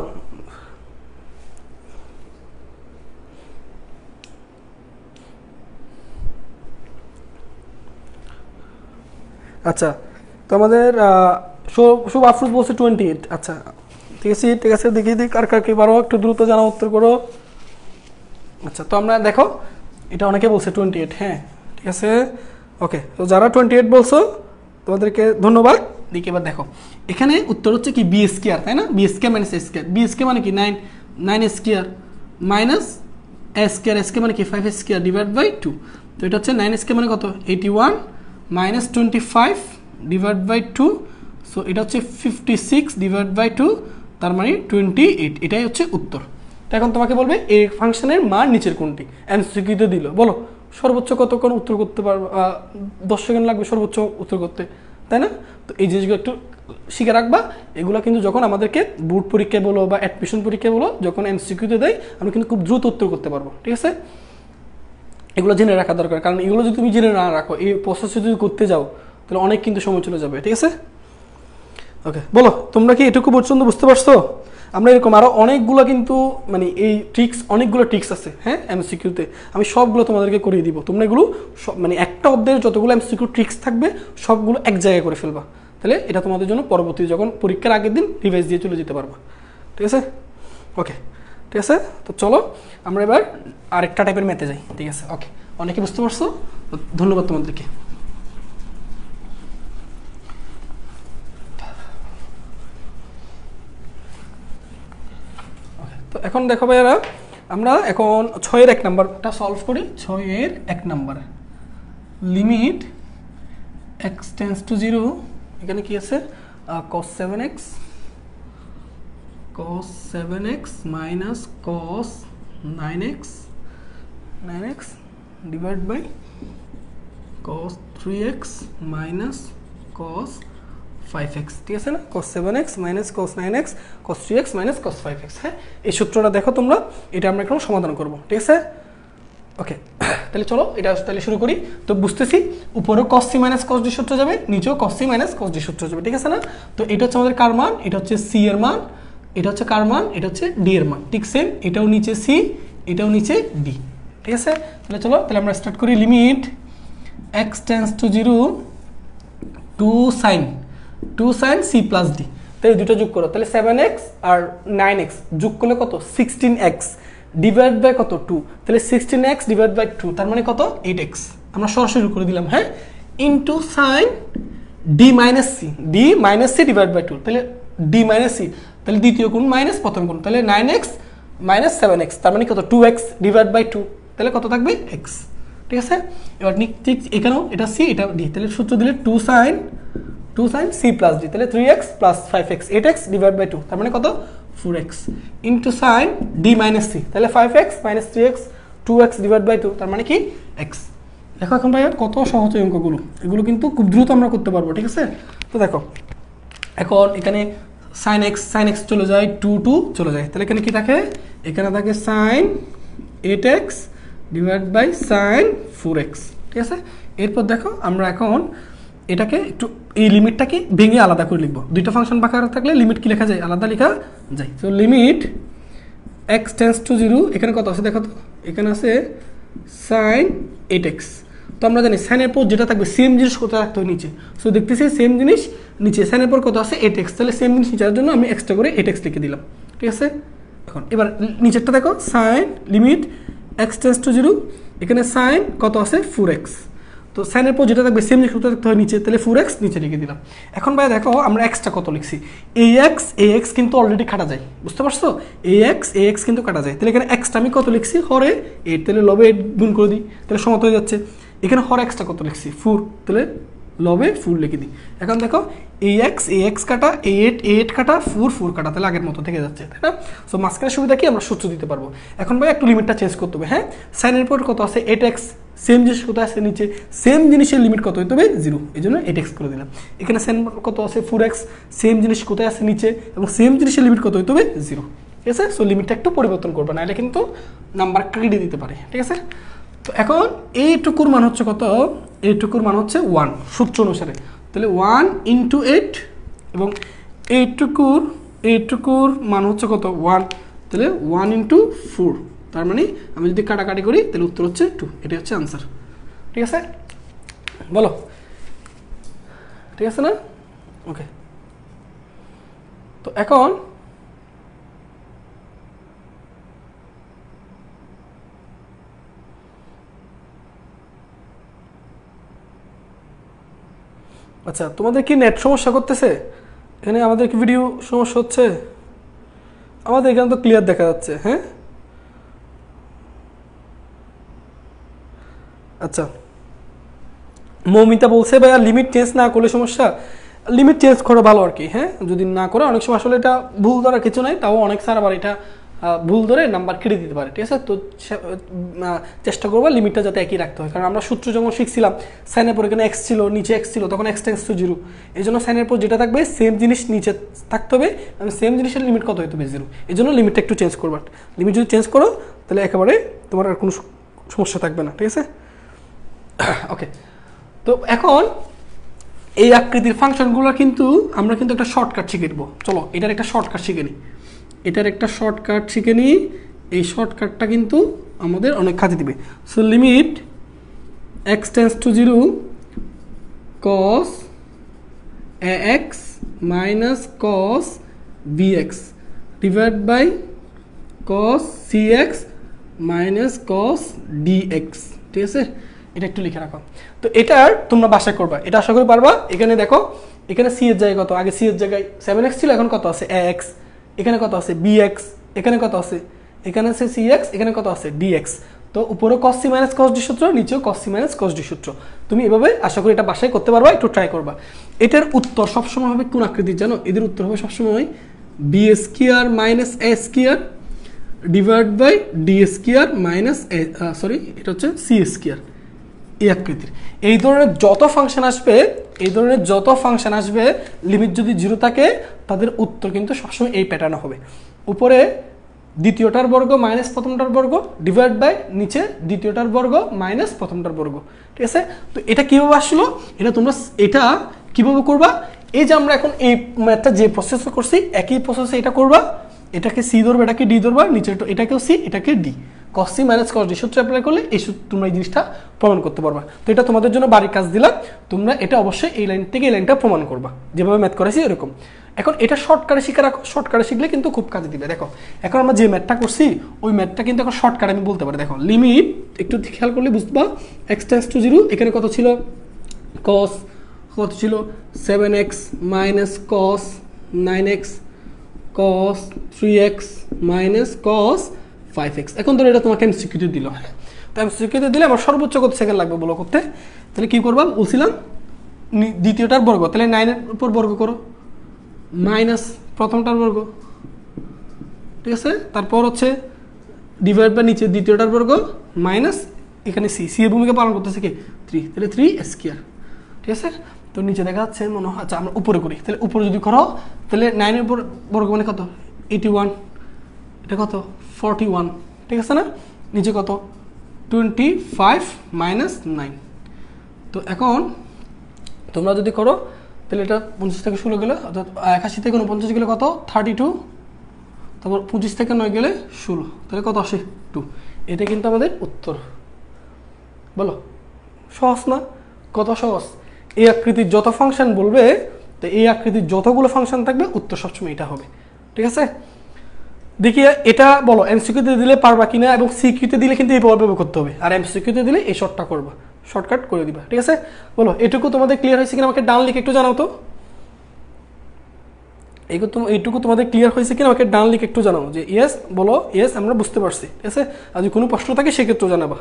আচ্ছা তো আমাদের শুভ আফরোজ বলছে টোয়েন্টি এইট, আচ্ছা ঠিক আছে ঠিক আছে, দেখি দেখি কার কার কি পারো একটু দ্রুত জানাও, উত্তর করো। আচ্ছা তো আমরা দেখো এটা অনেকে বলছে টোয়েন্টি এইট, হ্যাঁ ঠিক আছে ওকে। তো যারা টোয়েন্টি এইট বলছো তোমাদেরকে ধন্যবাদ। দেখি এবার দেখো এখানে উত্তর হচ্ছে কি বি স্কয়ার, তাই না? B square minus A square, B square মানে কি nine, nine square minus A square, A square মানে কি five square divide by two. তো এটা হচ্ছে নাইন স্কয়ার মানে কত eighty one minus twenty five divide by two, so এটা হচ্ছে fifty six divide by two, তার মানে টোয়েন্টি এইট, এটাই হচ্ছে উত্তর। তো এখন তোমাকে বলবে এই ফাংশনের মান নিচের কোনটি, এমসিকিউতে দিল, বলো সর্বোচ্চ কতক্ষণ উত্তর করতে পারবো, দশ সেকেন্ড লাগবে সর্বোচ্চ উত্তর করতে, তাই না? তো এই জিনিসগুলো একটু শিখে রাখবা, এগুলো কিন্তু যখন আমাদেরকে বোর্ড পরীক্ষায় বলো বা অ্যাডমিশন পরীক্ষায় বলো, যখন এমসিকিউতে দেয় আমরা কিন্তু খুব দ্রুত উত্তর করতে পারবো, ঠিক আছে? এগুলো জেনে রাখা দরকার, কারণ এগুলো যদি তুমি জেনে না রাখো, এই প্রসেস যদি করতে যাও তাহলে অনেক কিন্তু সময় চলে যাবে, ঠিক আছে? ওকে, বলো তোমরা কি এটুকু পর্যন্ত বুঝতে পারছো? আমরা এরকম আরও অনেকগুলো কিন্তু মানে এই ট্রিক্স, অনেকগুলো ট্রিক্স আছে হ্যাঁ এমসিকিউতে, আমি সবগুলো তোমাদেরকে করিয়ে দিব। তোমরা এগুলো সব মানে একটা অধ্যায়ের যতগুলো এমসিকিউ ট্রিক্স থাকবে সবগুলো এক জায়গায় করে ফেলবা, তাহলে এটা তোমাদের জন্য পরবর্তী যখন পরীক্ষার আগের দিন রিভাইজ দিয়ে চলে যেতে পারবা, ঠিক আছে? ওকে, ঠিক আছে, তো চলো আমরা এবার আরেকটা টাইপের ম্যাথে যাই, ঠিক আছে? ওকে, অনেকে বুঝতে পারছো, ধন্যবাদ তোমাদেরকে। তো এখন দেখো ভাইয়ারা, আমরা এখন ছয়ের এক নাম্বারটা সলভ করি। ছয়ের এক number limit x tends to zero, এখানে কি আছে cos seven X, cos seven X minus cos nine X, nine X divide by cos three x minus cos five X, ঠিক আছে না? Cos seven X minus cos nine X cos three x minus cos five X. হ্যাঁ, এই সূত্রটা দেখো তোমরা, এটা আমরা এখন সমাধান করবো, ঠিক আছে? ওকে, তাহলে চলো এটা তাহলে শুরু করি। তো বুঝতেছি উপরেও cos C minus cos D সূত্র যাবে, নিচেও cos C minus cos D সূত্র যাবে, ঠিক আছে না? তো এটা হচ্ছে আমাদের কার মান, এটা হচ্ছে সি এর মান, এটা হচ্ছে কার মান, এটা হচ্ছে ডি এর মান, ঠিক সেম, এটাও নিচে সি, এটাও নিচে ডি, ঠিক আছে? তাহলে চলো তাহলে আমরা স্টার্ট করি। Limit x tends to zero two sine, two sine C plus D, তাহলে দুটো যোগ করো, তাহলে সেভেন এক্স আর নাইন এক্স যোগ করলে কত সিক্সটিন এক্স ডিভাইড বাই কত টু, তাহলে sixteen X divide by two, তার মানে কত এইট এক্স, আমরা সরাসরি করে দিলাম। হ্যাঁ, into sine D minus C, D minus C divide by two, তাহলে ডি মাইনাস সি, তাহলে দ্বিতীয় গুণ মাইনাস প্রথম গুণ, তাহলে nine X minus seven X, তার মানে কত two x divide by two, তাহলে কত থাকবে এক্স, ঠিক আছে? এবার ঠিক এখানেও এটা সি এটা ডি, তাহলে সূত্র দিলে two sine two sine C plus D, তাহলে three X plus five X, eight X divide by two, তার মানে কত four X, into sine D minus C, তাহলে five X minus three X two x divide by two, তার মানে কি x. দেখো এখন ভাই কত সহজ এই অঙ্কগুলো, এগুলো কিন্তু খুব দ্রুত আমরা করতে পারবো, ঠিক আছে? তো দেখো এখন এখানে সাইন এক্স, সাইন এক্স চলে যায়, টু টু চলে যায়, তাহলে এখানে কি থাকে, এখানে থাকে sine eight X divide by sine four X, ঠিক আছে? এরপর দেখো আমরা এখন এটাকে একটু এই লিমিটটাকে ভেঙে আলাদা করে লিখবো, দুইটা ফাংশন বাঁকা থাকলে লিমিট কি লেখা যায়, আলাদা লেখা যায়। তো limit x tends to zero, এখানে কত আছে দেখো তো, এখানে আছে সাইন এইট এক্স, তো আমরা জানি সাইনের পর যেটা থাকবে সেম জিনিস কোথায় রাখতে হয় নিচে, সো দেখতেছি সেম জিনিস নিচে, সাইনের পর কত আছে এইট এক্স, তাহলে সেম জিনিস নিচের জন্য আমি এক্সট্রা করে এইট এক্স লিখে দিলাম, ঠিক আছে? এখন এবার নিচেরটা দেখো sine limit x tends to zero, এখানে সাইন কত আছে ফোর এক্স, তো সাইনের পর যেটা থাকবে সেম জিনিস কোথায় রাখতে হয় নিচে, তাহলে ফোর এক্স নিচে লিখে দিলাম। এখন ভাই দেখো আমরা এক্সটা কত লিখছি, এ এক্স এ এক্স কিন্তু অলরেডি কাটা যায়, বুঝতে পারছো? এ এক্স এ এক্স কিন্তু কাটা যায়, তাহলে এখানে এক্সটা আমি কত লিখছি হরে এইট, তাহলে লবে এইট গুণ করে দিই, তাহলে সমাত হয়ে যাচ্ছে। এখানে হর এক্সটা কত লিখছি ফোর, তাহলে লবে ফোর লিখে দিই। এখন দেখো এ এক্স এ এক্স কাটা, এ এইট এ এইট কাটা, ফোর ফোর কাটা, তাহলে আগের মতো থেকে যাচ্ছে, তাই না? সো মাঝখানে সুবিধা কি আমরা সূত্র দিতে পারবো। এখন ভাই একটু লিমিটটা চেঞ্জ করতে হবে। হ্যাঁ, সাইনের পর কত আছে এইট এক্স, সেম জিনিস কোথায় আছে নিচে, সেম জিনিসের লিমিট কত হইতে হবে জিরো, এই জন্য এইট এক্স করে দিলাম। এখানে সাইন কত আছে ফোর এক্স, সেম জিনিস কোথায় আছে নিচে, এবং সেম জিনিসের লিমিট কত হইতে হবে জিরো, ঠিক আছে? সো লিমিটটা একটু পরিবর্তন করবে, নাহলে কিন্তু নাম্বার কেটে দিতে পারে, ঠিক আছে? তো এখন এইটুকুর মান হচ্ছে কত, এইটুকুর মান হচ্ছে ওয়ান সূত্র অনুসারে, তাহলে ওয়ান ইন্টু এইট, এবং এইটুকুর এইটুকুর মান হচ্ছে কত ওয়ান, তাহলে ওয়ান ইন্টু ফোর, তার মানে আমি যদি কাটাকাটি করি তাহলে উত্তর হচ্ছে টু, এটাই হচ্ছে আনসার, ঠিক আছে? বলো ঠিক আছে না? ওকে, তো এখন আচ্ছা তোমাদের কি নেট সমস্যা করতেছে? এখানে আমাদের কি ভিডিও সমস্যা হচ্ছে? আমাদের এখানে তো ক্লিয়ার দেখা যাচ্ছে। হ্যাঁ আচ্ছা, মৌমিতা বলছে ভাইয়া লিমিট চেঞ্জ না করলে সমস্যা। লিমিট চেঞ্জ করো ভালো আর কি। হ্যাঁ যদি না করো অনেক সময় আসলে এটা ভুল ধরার কিছু নাই, তাও অনেক স্যার আবার এটা ভুল ধরে নাম্বার কেটে দিতে পারে। ঠিক আছে, তো চেষ্টা করবো লিমিটটা যাতে একই রাখতে হয়, কারণ আমরা সূত্র যখন শিখছিলাম সাইনের পর এখানে এক্স ছিল, নিচে এক্স ছিল, তখন এক্স টেন্স টু জিরো। এই জন্য সাইনের পর যেটা থাকবে সেম জিনিস নিচে থাকতে হবে, এবং সেম জিনিসের লিমিট কত হতে হবে জিরো। এই জন্য লিমিটটা একটু চেঞ্জ করবা। লিমিট যদি চেঞ্জ করো তাহলে একেবারে তোমার আর কোনো সমস্যা থাকবে না। ঠিক আছে, ওকে। তো এখন এই আকৃতির ফাংশনগুলো কিন্তু আমরা কিন্তু একটা শর্টকাট শিখে নেব। চলো এটার একটা শর্টকাট শিখে নিই, এটার একটা শর্টকাট শিখে নিই। এই শর্টকাটটা কিন্তু আমাদের অনেক কাজে দিবে। So limit x tends to zero cos A x minus cos B x divide by cos C X minus cos D X. ঠিক আছে, এটা একটু লিখে রাখো। তো এটার তোমরা বাসা করবা, এটা আশা করি পারবা। এখানে দেখো, এখানে সি এর জায়গায় কত, আগে সি এর জায়গায় সেভেন এক্স ছিল, এখন কত আছে এ এক্স, এখানে কত আছে বি এক্স, এখানে কত আছে, এখানে আছে সি এক্স, এখানে কত আছে ডি এক্স। তো উপরে cos C minus cos D সূত্র, নিচেও cos C minus cos D সূত্র। তুমি এভাবে আশা করি এটা বাসায় করতে পারবা, একটু ট্রাই করবা। এটার উত্তর সবসময় হবে কোন আকৃতির জানো? এদের উত্তর হবে সবসময় B square minus A square divide by D square minus A, sorry এটা হচ্ছে সি স্কোয়ার। এই আকৃতির এই ধরনের যত ফাংশন আসবে, এই ধরনের যত ফাংশন আসবে লিমিট যদি জিরো থাকে তাদের উত্তর কিন্তু সবসময় এই প্যাটার্ন হবে। উপরে দ্বিতীয়টার বর্গ মাইনাস প্রথমটার বর্গ ডিভাইড বাই নিচে দ্বিতীয়টার বর্গ মাইনাস প্রথমটার বর্গ। ঠিক আছে, তো এটা কীভাবে আসলো, এটা তোমরা এটা কীভাবে করবা? এই যে আমরা এখন এই ম্যাথটা যে প্রসেস করছি একই প্রসেসে এটা করবা। এটাকে সি ধরবা, এটাকে ডি ধরবা, নিচে এটাকেও সি, এটাকে D, cos C minus cos D সূত্র অ্যাপ্লাই করলে এই তোমরা এই জিনিসটা প্রমাণ করতে পারবা। তো এটা তোমাদের জন্য বাড়ির কাজ দিলাম, তোমরা এটা অবশ্যই এই লাইন থেকে এই লাইনটা প্রমাণ করবা যেভাবে ম্যাথ করেছি এরকম। এখন এটা শর্টকাটে শিখে রাখো, শর্টকাটে শিখলে কিন্তু খুব কাজে দিবে। দেখো এখন আমরা যে ম্যাথটা করছি ওই ম্যাথটা কিন্তু এখন শর্টকাট আমি বলতে পারি। দেখো লিমিট একটু খেয়াল করলে বুঝবা, এক্স টেন্স টু জিরো, এখানে কত ছিল কস, কত ছিল seven X minus cos nine X cos three x minus cos five X. এখন ধরো এটা তোমাকে এমসিকিউতে দিল। তো এমসিকিউতে দিলে আমার সর্বোচ্চ কত সেকেন্ড লাগবে বলো করতে? তাহলে কী করবা বলছিলাম, দ্বিতীয়টার বর্গ, তাহলে নাইনের উপর বর্গ করো মাইনাস প্রথমটার বর্গ। ঠিক আছে, তারপর হচ্ছে ডিভাইড বাই নিচে দ্বিতীয়টার বর্গ মাইনাস এখানে সি, সি এর ভূমিকা পালন করতেছে কি থ্রি, তাহলে থ্রি স্কোয়ার। ঠিক আছে, তো নিচে দেখা যাচ্ছে মনে হয়, আচ্ছা আমরা উপরে করি, তাহলে উপরে যদি করো তাহলে নাইনের উপর বর্গ মানে কত এইটি ওয়ান, এটা কত ফর্টি ওয়ান। ঠিক আছে না, নিচে কত টোয়েন্টি ফাইভ মাইনাস নাইন। তো এখন তোমরা যদি করো তাহলে এটা পঞ্চাশ থেকে ষোলো গেলে, অর্থাৎ একাশি থেকে উনপঞ্চাশ গেলে কত থার্টি টু, তারপর পঁচিশ থেকে নয় গেলে ষোলো, তাহলে কত আসে টু। এটা কিন্তু আমাদের উত্তর। বলো সহজ না? কত সহজ। এই আকৃতির যত ফাংশন বলবে, তো এই আকৃতির যতগুলো ফাংশন থাকবে উত্তর সবসময় এটা হবে। ঠিক আছে, দেখি এটা বলো এমসিকিউতে দিলে পারবা কিনা, এবং সিকিউতে দিলে কিন্তু এই প্রভাবে করতে হবে, আর এমসিকিউতে দিলে এই শর্টটা করবা, শর্টকাট করে দিবা। ঠিক আছে, বলো এটুকু তোমাদের ক্লিয়ার হয়েছে কিনা আমাকে ডান লিখে একটু জানাও তো। এইটুকু তোমাদের ক্লিয়ার হয়েছে কিনা আমাকে ডান লিখে একটু জানাও যে ইয়েস, বলো ইয়েস আমরা বুঝতে পারছি। ঠিক আছে, আর যদি কোনো প্রশ্ন থাকে সেক্ষেত্রেও জানাবা।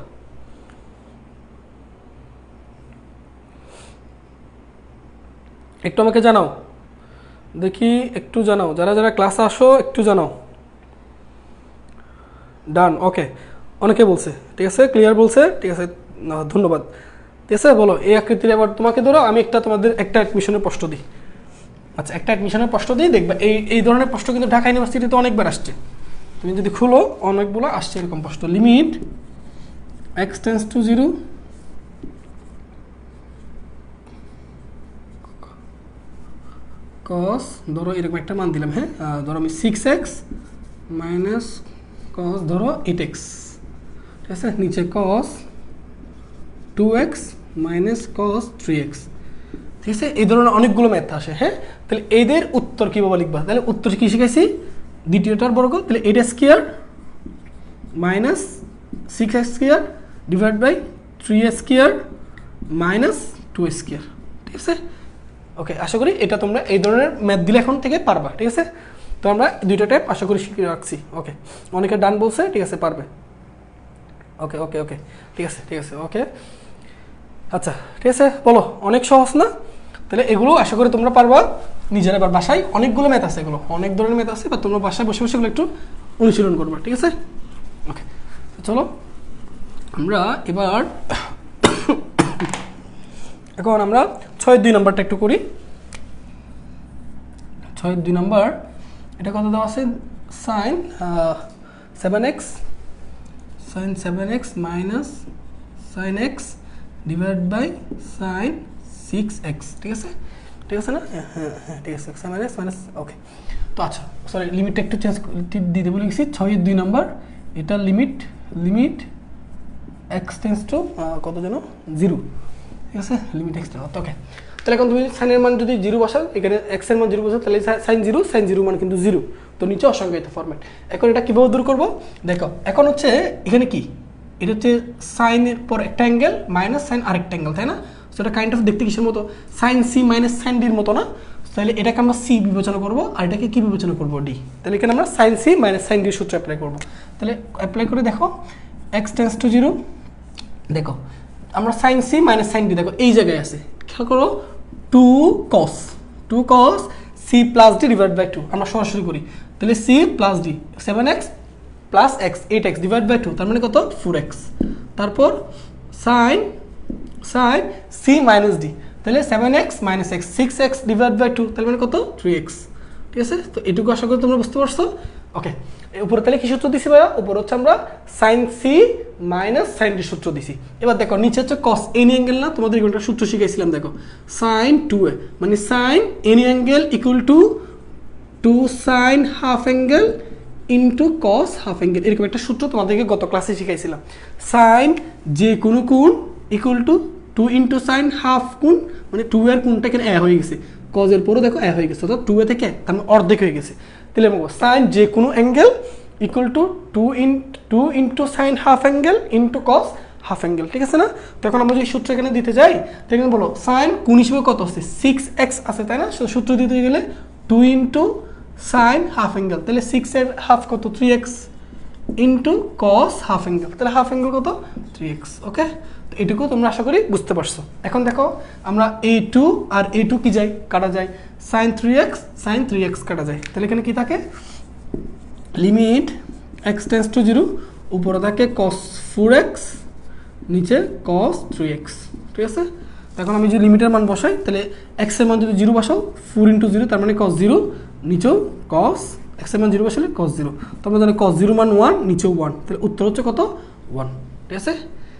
একটু আমাকে জানাও, দেখি একটু জানাও, যারা যারা ক্লাসে আসো একটু জানাও। ডান, ওকে, অনেকে বলছে। ঠিক আছে, ক্লিয়ার বলছে। ঠিক আছে, ধন্যবাদ। ঠিক আছে, বলো এই আকৃতির এবার তোমাকে ধরো আমি একটা তোমাদের একটা অ্যাডমিশনের প্রশ্ন দিই। আচ্ছা একটা অ্যাডমিশনের প্রশ্ন দিই, দেখবা এই এই ধরনের প্রশ্ন কিন্তু ঢাকা ইউনিভার্সিটিতে অনেকবার আসছে। তুমি যদি খুলো অনেকগুলো আসছে এরকম প্রশ্ন। Limit x tends to zero cos, ধরো এরকম একটা মান দিলাম। হ্যাঁ, ধরো আমি সিক্স এক্স মাইনাস কস ধরো এইট এক্স। ঠিক আছে, নিচে cos two x minus cos three X. ঠিক আছে, এই ধরনের অনেকগুলো ম্যাথ আসে। হ্যাঁ, তাহলে এদের উত্তর কীভাবে লিখবা? তাহলে উত্তর কী শিখেছি, দ্বিতীয়টার বর্গ, তাহলে eight square minus six X square divide by three square minus two square. ঠিক আছে, ওকে, আশা করি এটা তোমরা এই ধরনের ম্যাথ দিলে এখন থেকে পারবা, ঠিক আছে। তো আমরা দুইটা টাইপ আশা করি শিখে রাখছি। ওকে, অনেকে ডান বলছে, ঠিক আছে, পারবে। ওকে ওকে ওকে ঠিক আছে ঠিক আছে ওকে, আচ্ছা ঠিক আছে, বলো, অনেক সহজ না? তাহলে এগুলো আশা করি তোমরা পারবা নিজেরা। এবার বাসায় অনেকগুলো ম্যাথ আছে, এগুলো অনেক ধরনের ম্যাথ আছে, বা তোমরা বাসায় বসে বসে এগুলো একটু অনুশীলন করবা, ঠিক আছে। ওকে, চলো আমরা এবার এখন আমরা ছয় দুই নম্বরটা একটু করি। ছয় দুই নম্বর, এটা কত দেওয়া আছে? Sine seven X sine seven X minus sine X divide by sine six X, ঠিক আছে, ঠিক আছে না? হ্যাঁ হ্যাঁ ঠিক আছে, সেভেন এক্স মাইনাস, ওকে। তো আচ্ছা, সরি, লিমিটটা একটু চেঞ্জ দিতে বলে গেছি। ছয়ের দুই নম্বর, এটা limit limit x tends to কত যেন জিরো, ঠিক আছে, লিমিট এক্স টেন্স, ওকে। তাহলে এখন তুমি সাইনের মান যদি জিরো বসাও, এখানে এক্স এর মান জিরো বসাও, তাহলে সাইন জিরো সাইন জিরো মান কিন্তু জিরো, তো নিচে অসংজ্ঞায়িত ফরম্যাট। এখন এটা কীভাবে দূর করবো দেখো, এখন হচ্ছে এখানে কি, এটা হচ্ছে সাইনের পর একটা অ্যাঙ্গেল মাইনাস সাইন আরেকটা অ্যাঙ্গেল, তাই না? সো এটা কাইন্ড অফ দেখতে কিসের মতো? সাইন সি মাইনাস সাইন ডির মতো না? তাহলে এটাকে আমরা সি বিবেচনা করবো, আর এটাকে কি বিবেচনা করবো? ডি। তাহলে এখানে আমরা সাইন সি মাইনাস সাইন ডির সূত্র অ্যাপ্লাই করবো। তাহলে অ্যাপ্লাই করে দেখো, এক্স টেন্স টু জিরো, দেখো আমরা sine C minus sine D, দেখো এই জায়গায় আছে, খেয়াল করো, two cos two cos C plus D divide by two, আমরা সরাসরি করি। তাহলে C plus D, seven X plus X, eight X divide by two, তার মানে কত? Four X. তারপর sine sine C minus D, তাহলে seven X minus X, six X divide by two, তার মানে কত? থ্রি এক্স, ঠিক আছে। তো এটুকু আশা করি তোমরা বুঝতে পারছো। ওকে, উপরে তাহলে কি সূত্র দিছি ভাইয়া? উপরে হচ্ছে আমরা sine C minus sine D সূত্র দিছি। এবার দেখো নিচে হচ্ছে কস এনি অ্যাঙ্গেল না, তোমাদের এগুলোটা সূত্র শিখাইছিলাম, দেখো সাইন টু এ মানে sine any angle equal to two sine half angle into cos half angle, এরকম একটা সূত্র তোমাদেরকে গত ক্লাসে শিখাইছিলাম। সাইন যে কোনো কোণ equal to two into sine half কোণ, মানে টু এর কোণটা এখানে এ হয়ে গেছে, কজের পরও দেখো এ হয়ে গেছে, অর্থাৎ টু এ থেকে তার মানে অর্ধেক হয়ে গেছে। তাহলে সাইন যে কোনো angle equal to two in two into sine half angle into cos half angle, ঠিক আছে না? তো এখন আমরা যদি সূত্র এখানে দিতে যাই, তাহলে বলো সাইন কোণ হিসেবে কত আছে? সিক্স এক্স আছে, তাই না? সূত্র দিতে গেলে two into sine half angle, তাহলে সিক্স এর হাফ কত? Three X into cos half angle, তাহলে হাফ অ্যাঙ্গেল কত? Three X, okay. তো এটুকু তোমরা আশা করি বুঝতে পারছো। এখন দেখো আমরা এ টু আর এ টু কি যায়? কাটা যায়। Sine three X sine three X কাটা যায়, তাহলে এখানে কি থাকে? Limit x tends to zero, উপরে থাকে কস ফোর এক্স, নিচে কস থ্রি এক্স, ঠিক আছে। এখন আমি যদি লিমিটের মান বসাই, তাহলে এক্স এর মান যদি জিরো বসাও, ফোর ইন্টু জিরো, তার মানে কস জিরো, নিচেও কস, এক্স এর মান জিরো বসালে কস জিরো, তোমরা জানো কস জিরো মান ওয়ান, নিচেও ওয়ান, তাহলে উত্তর হচ্ছে কত? ওয়ান, ঠিক আছে।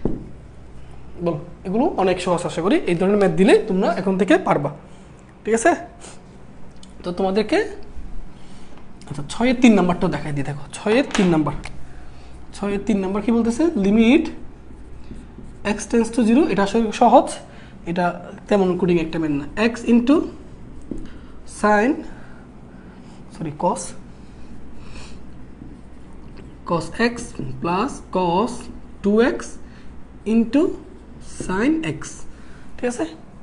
বলো, এগুলো অনেক সহজ, আশা করি এই ধরনের ম্যাথ দিলে তোমরা এখন থেকে পারবা, ঠিক আছে। তো তোমাদেরকে আচ্ছা ছয়ের তিন নাম্বারটাও দেখাই দিই, দেখো ছয়ের তিন নাম্বার, ছয়ের তিন নাম্বার কি বলতেছে? Limit x tends to zero, এটা আসলে সহজ, এটা তেমন কোডিং একটা মেন না। X into sine sorry cos cos x plus cos two X into sine X, ঠিক আছে।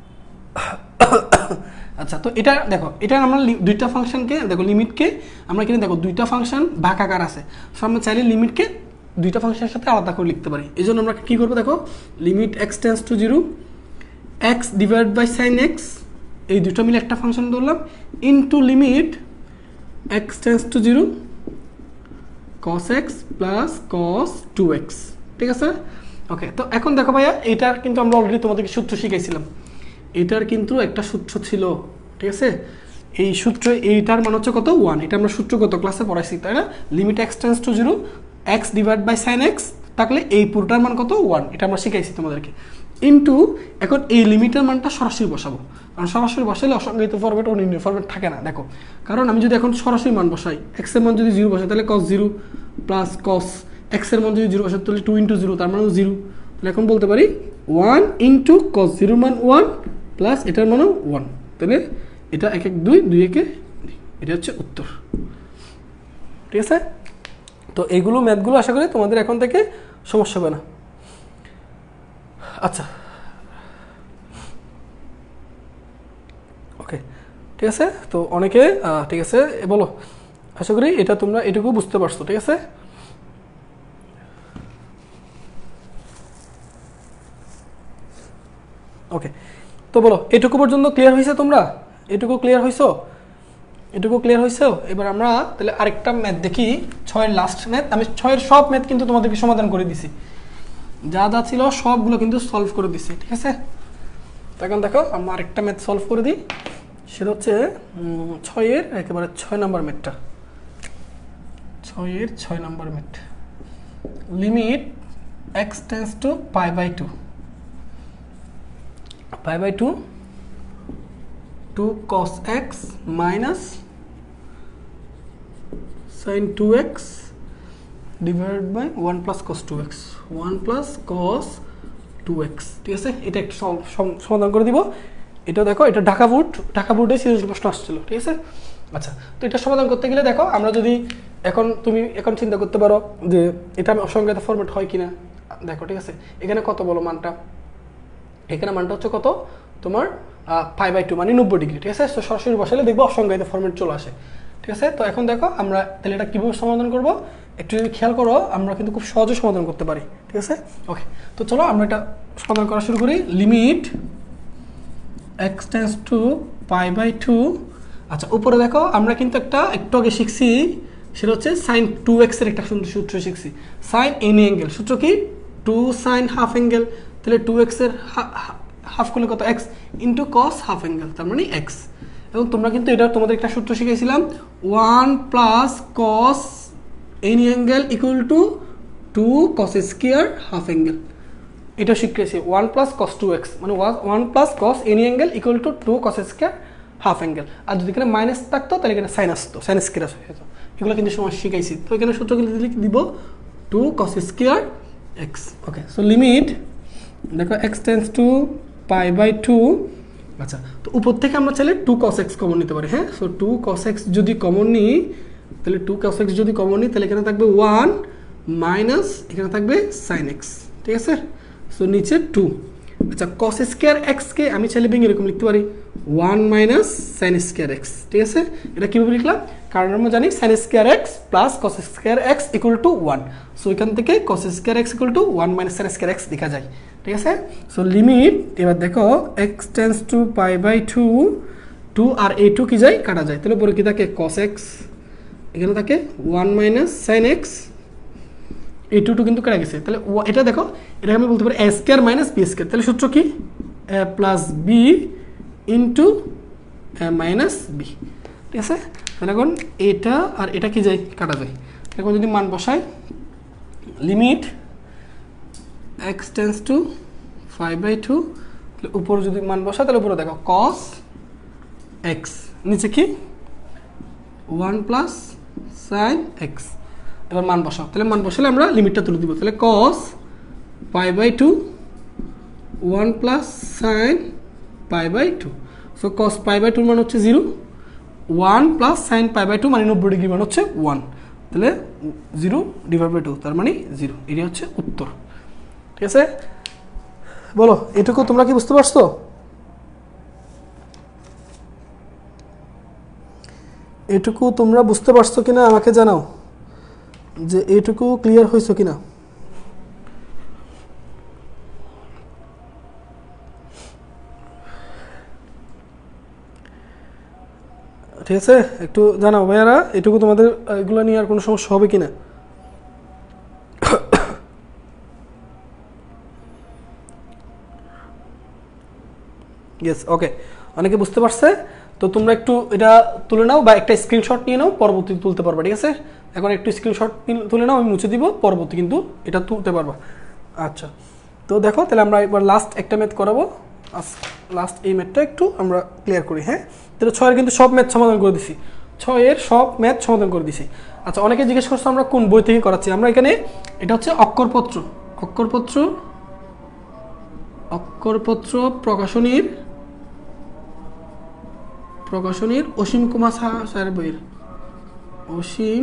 আচ্ছা, তো এটা দেখো, এটা আমরা দুইটা ফাংশনকে দেখো, লিমিটকে আমরা কিন্তু দেখো দুইটা ফাংশন ভাগাকার আছে, সো আমরা চাইলে লিমিটকে দুইটা ফাংশনের সাথে আলাদা করে লিখতে পারি। এই জন্য আমরা কী করবো দেখো, limit x tends to zero, X divide by sine x, এই দুটো মিলে একটা ফাংশন ধরলাম, into limit x tends to zero cos x plus cos two X, ঠিক আছে। ওকে, তো এখন দেখো ভাইয়া, এটার কিন্তু আমরা অলরেডি তোমাদেরকে সূত্র শিখাইছিলাম, এটার কিন্তু একটা সূত্র ছিল, ঠিক আছে। এই সূত্র, এইটার মান হচ্ছে কত? ওয়ান, এটা আমরা সূত্রগত ক্লাসে পড়াইছি, তাই না? Limit x tends to zero, X divide by sine X থাকলে এই পুরোটার মান কত? ওয়ান, এটা আমরা শিখাইছি তোমাদেরকে। ইন্টু এখন এই লিমিটের মানটা সরাসরি বসাবো, কারণ সরাসরি বসালে অসংজ্ঞায়িত ফরম্যাট ও নির্ণয় ফরম্যাট থাকে না। দেখো, কারণ আমি যদি এখন সরাসরি মান বসাই, এক্স এর মান যদি জিরো বসাই, তাহলে cos zero plus cos X এর মান যদি জিরো বসাই, তাহলে টু ইন্টু জিরো, তার মানেও জিরো, তাহলে এখন বলতে পারি ওয়ান ইন্টু কস জিরো মান ওয়ান প্লাস এটার মানও ওয়ান, তাহলে এটা এক এক দুই, দুই একে, এটা হচ্ছে উত্তর, ঠিক আছে। তো এইগুলো ম্যাথগুলো আশা করি তোমাদের এখন থেকে সমস্যা হবে না। আচ্ছা, ওকে, ঠিক আছে? তো অনেকে ঠিক আছে বলো, আশা করি এটা তোমরা এটুকু বুঝতে পারছো। ঠিক আছে, ওকে। তো বলো এটুকু পর্যন্ত ক্লিয়ার হয়েছে? তোমরা এটুকু ক্লিয়ার হয়েছো? এটুকু ক্লিয়ার হয়েছে? এবার আমরা তাহলে আরেকটা ম্যাথ দেখি, ছয়ের লাস্ট ম্যাথ। আমি ছয়ের সব ম্যাথ কিন্তু তোমাদেরকে সমাধান করে দিছি, যা যা ছিল সবগুলো কিন্তু সলভ করে দিছি। ঠিক আছে, এখন দেখো আমরা আরেকটা ম্যাথ সলভ করে দিই, সেটা হচ্ছে ছয়ের একেবারে ছয় নম্বর ম্যাথটা। ছয়ের ছয় নম্বর math, limit x tends to pi by two, pi by two two cos X minus sine two X divided by one plus cos two x, one plus cos two X. ঠিক আছে, এটা একটু সমাধান করে দিব। এটা দেখো, এটা ঢাকা বোর্ড, ঢাকা বোর্ডে সৃজনশীল প্রশ্ন আসছিল। ঠিক আছে, আচ্ছা। তো এটা সমাধান করতে গেলে দেখো, আমরা যদি এখন তুমি এখন চিন্তা করতে পারো যে এটা আমি অসংজ্ঞাত ফরম্যাট হয় কিনা। দেখো ঠিক আছে, এখানে কত বলো মানটা, এখানে মানটা হচ্ছে কত তোমার পাই বাই টু মানে নব্বই ডিগ্রি। ঠিক আছে, তো সরাসরি বসালে দেখবো অসংজ্ঞাত ফরম্যাট চলে আসে। ঠিক আছে, তো এখন দেখো আমরা তাহলে এটা কীভাবে সমাধান করবো একটু যদি খেয়াল করো, আমরা কিন্তু খুব সহজে সমাধান করতে পারি। ঠিক আছে, ওকে। তো চলো আমরা এটা সমাধান করা শুরু করি। Limit x tends to pi by two. আচ্ছা, উপরে দেখো আমরা কিন্তু একটা একটু আগে শিখছি, সেটা হচ্ছে সাইন টু এক্স এর একটা সূত্র শিখছি, সাইন এনি অ্যাঙ্গেল। সূত্র কি? টু সাইন হাফ অ্যাঙ্গেল, তাহলে টু এক্স এর হাফ করলে কত? X into cos half angle, তার মানে এক্স। এবং তোমরা কিন্তু এটা তোমাদের একটা সূত্র শিখেছিলাম, one plus cos any angle equal to two cos square half angle. এটা শিখেছি, one plus cos two x মানে one plus cos any angle equal to two cos square half angle. আর যদি এখানে মাইনাস থাকতো তাহলে এখানে সাইন আসতো, সাইন স্কোয়ার হতো। এগুলো কিন্তু সময় শিখাইছি। তো এখানে সূত্রগুলো দিব two cos square x. Okay, so limit দেখো x tends to pi by two. আচ্ছা, তো উপর থেকে আমরা চাইলে টু কস এক্স কমন নিতে পারি। হ্যাঁ, সো টু কস এক্স যদি কমন নিই, তাহলে টু কস এক্স যদি কমন নিই, তাহলে এখানে থাকবে ওয়ান মাইনাস এখানে থাকবে সাইন এক্স। ঠিক আছে, সো নিচে টু। আচ্ছা, কস স্কোয়ার এক্সকে আমি চাইলে ভেঙে এরকম লিখতে পারি, one minus sine square x. ঠিক আছে, এটা কীভাবে লিখলাম? কারণ আমরা জানি sine square x plus cos square x equal to one. So এখান থেকে cos square x equal to one minus sine square x লেখা যায়। ঠিক আছে, সো লিমিট এবার দেখো x tends to pi by two, two আর এই টু কি যায়? কাটা যায়। তাহলে পরে কি থাকে? কস এক্স, এখানে থাকে ওয়ান মাইনাস সাইন এক্স, এই টু টু কিন্তু কেটে গেছে। তাহলে এটা দেখো, এটা আমি বলতে পারি a square minus b square. তাহলে সূত্র কি? A plus b into a minus b. ঠিক আছে, তাহলে এখন এটা আর এটা কি যায়? কাটা যায়। এখন যদি মান বসাই, limit x tends to five by two, তাহলে উপরে যদি মান বসাই, তাহলে উপরে দেখো কস এক্স, নিচে কি? One plus sine x. এবার মান বসাও, তাহলে মান বসালে আমরা লিমিটটা তুলে দিব। তাহলে cos pi by two one plus sine pi by two. So cos pi by টুর মান হচ্ছে zero, one plus sine pi by two মানে নব্বই ডিগ্রি মান হচ্ছে ওয়ান, তাহলে জিরো ডিভাইড বাই টু তার মানে জিরো। এটি হচ্ছে উত্তর। ঠিক আছে, বলো এটুকু তোমরা কি বুঝতে পারছো? এটুকু তোমরা বুঝতে পারছো কিনা আমাকে জানাও, যে এটুকু ক্লিয়ার হয়েছে কিনা। ঠিক আছে, একটু জানাও ভাইয়ারা, এটুকু তোমাদের এগুলো নিয়ে আর কোনো সমস্যা হবে কিনা। ইয়েস, ওকে, অনেকে বুঝতে পারছে। তো তোমরা একটু এটা তুলে নাও বা একটা স্ক্রিনশট নিয়ে নাও, পরবর্তী তুলতে পারবা। ঠিক আছে, এখন একটু স্ক্রিনশট তুলে নাও, আমি মুছে দিব, পরবর্তী কিন্তু এটা তুলতে পারবা। আচ্ছা, তো দেখো তাহলে আমরা এবার লাস্ট একটা ম্যাথ করাবো, লাস্ট এই ম্যাথটা একটু আমরা ক্লিয়ার করি। হ্যাঁ, তাহলে ছয়ের কিন্তু সব ম্যাথ সমাধান করে দিছি, ছয়ের সব ম্যাথ সমাধান করে দিছি। আচ্ছা, অনেকে জিজ্ঞেস করছো আমরা কোন বই থেকে করাচ্ছি। আমরা এখানে এটা হচ্ছে অক্ষরপত্র, অক্ষরপত্র অক্ষরপত্র প্রকাশনীর প্রকাশনীর অসীম কুমার সাহা স্যারের বইয়ের, অসীম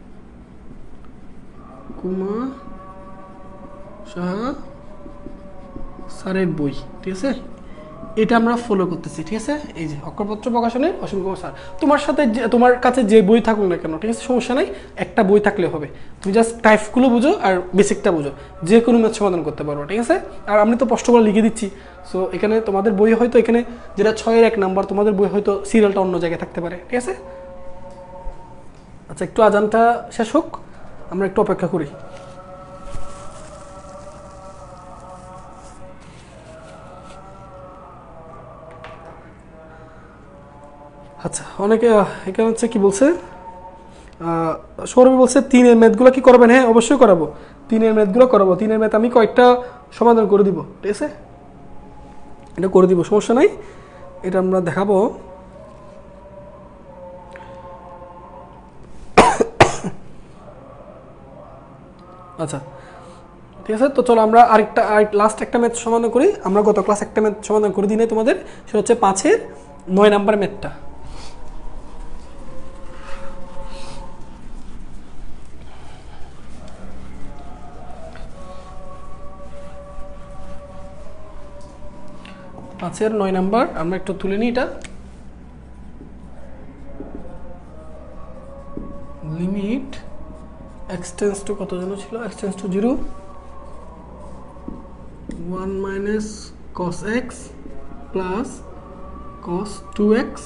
কুমার সাহা স্যারের বই। ঠিক আছে, এটা আমরা ফলো করতেছি, ঠিক আছে। এই যে অক্ষরপত্র প্রকাশনের অসীম কুমার স্যার, তোমার সাথে যে তোমার কাছে যে বই থাকুক না কেন, ঠিক আছে, সমস্যা নাই, একটা বই থাকলে হবে, তুমি জাস্ট টাইপগুলো বুঝো আর বেসিকটা বুঝো, যে কোনো ম্যাথ সমাধান করতে পারবো, ঠিক আছে। আর আমি তো স্পষ্ট করে লিখে দিচ্ছি, সো এখানে তোমাদের বই হয়তো এখানে যেটা ছয়ের এক নাম্বার, তোমাদের বই হয়তো সিরিয়ালটা অন্য জায়গায় থাকতে পারে, ঠিক আছে। আচ্ছা, একটু আজানটা শেষ হোক, আমরা একটু অপেক্ষা করি। আচ্ছা, অনেকে এখানে হচ্ছে কি বলছে, সৌরভী বলছে তিনের ম্যাথগুলো কি করবেন? হ্যাঁ, অবশ্যই করাবো, তিনের ম্যাথগুলো করাবো। তিনের ম্যাথ আমি কয়েকটা সমাধান করে দিব, ঠিক আছে, এটা করে দিব, সমস্যা নাই, এটা আমরা দেখাবো। আচ্ছা, ঠিক আছে, তো চলো আমরা আরেকটা লাস্ট একটা ম্যাথ সমাধান করি। আমরা গত ক্লাস একটা ম্যাথ সমাধান করে দিই নাই তোমাদের, সেটা হচ্ছে পাঁচের নয় নাম্বার ম্যাথটা। পাঁচের নয় নাম্বার আমরা একটু তুলে নিই। এটা লিমিট এক্সটেন্স টু কত যেন ছিল, x tends to zero, one minus cos x plus cos two x,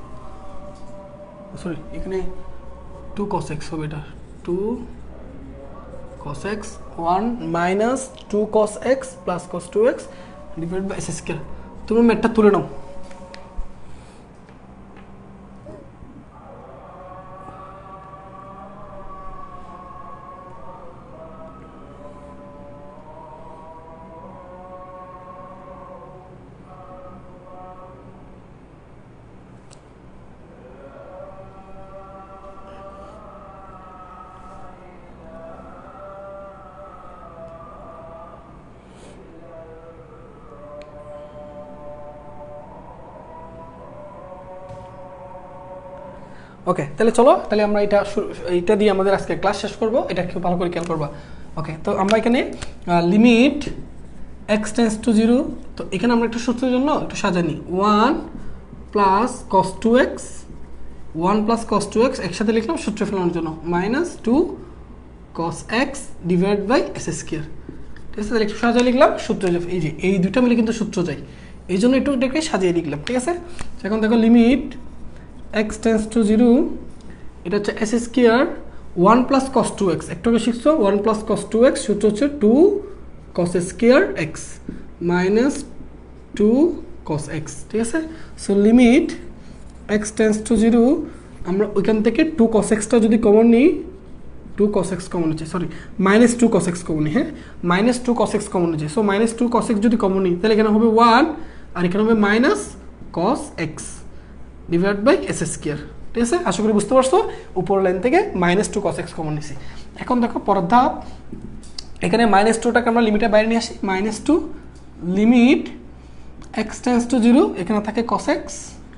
sorry এখানে টু কস এক্স হবে, এটা two cos x, one minus two cos x plus cos two x divide by S square. তুমি ম্যাথটা তুলে নাও। ওকে, তাহলে চলো, তাহলে আমরা এটা এইটা দিয়ে আমাদের আজকে ক্লাস শেষ করবো, এটা একটু ভালো করে খেয়াল করবা। ওকে, তো আমরা এখানে limit x tends to zero, তো এখানে আমরা একটু সূত্রের জন্য একটু সাজানি, one plus cos two x, one plus cos two x একসাথে লিখলাম সূত্র ফেলানোর জন্য, minus two cos x divide by S square, ঠিক আছে। তাহলে একটু সাজিয়ে লিখলাম সূত্র, এই যে এই দুটা মিলে কিন্তু সূত্র চাই, এই জন্য একটু এটাকে সাজিয়ে লিখলাম, ঠিক আছে। এখন দেখো limit x tends to zero, এটা হচ্ছে s square one plus cos two x, একটু আগে শিখছো, one plus cos two x সূত্র হচ্ছে two cos square x minus two cos x, ঠিক আছে। So limit x tends to zero, আমরা ওইখান থেকে টু কস এক্সটা যদি কমন নিই, টু কস এক্স কমন হচ্ছে, sorry minus two cos x common নিই, হ্যাঁ minus two cos x common হচ্ছে, so minus two cos x যদি কমন নিই, তাহলে এখানে হবে ওয়ান আর এখানে হবে minus cos x divide by S square, ঠিক আছে। আশা করি বুঝতে পারছো, উপর লাইন থেকে minus two cos x common নিছি। এখন দেখো পরের ধাপ, এখানে মাইনাস টুটাকে আমরা লিমিটের বাইরে নিয়ে আসি, minus two limit x tends to zero, এখানে থাকে cos x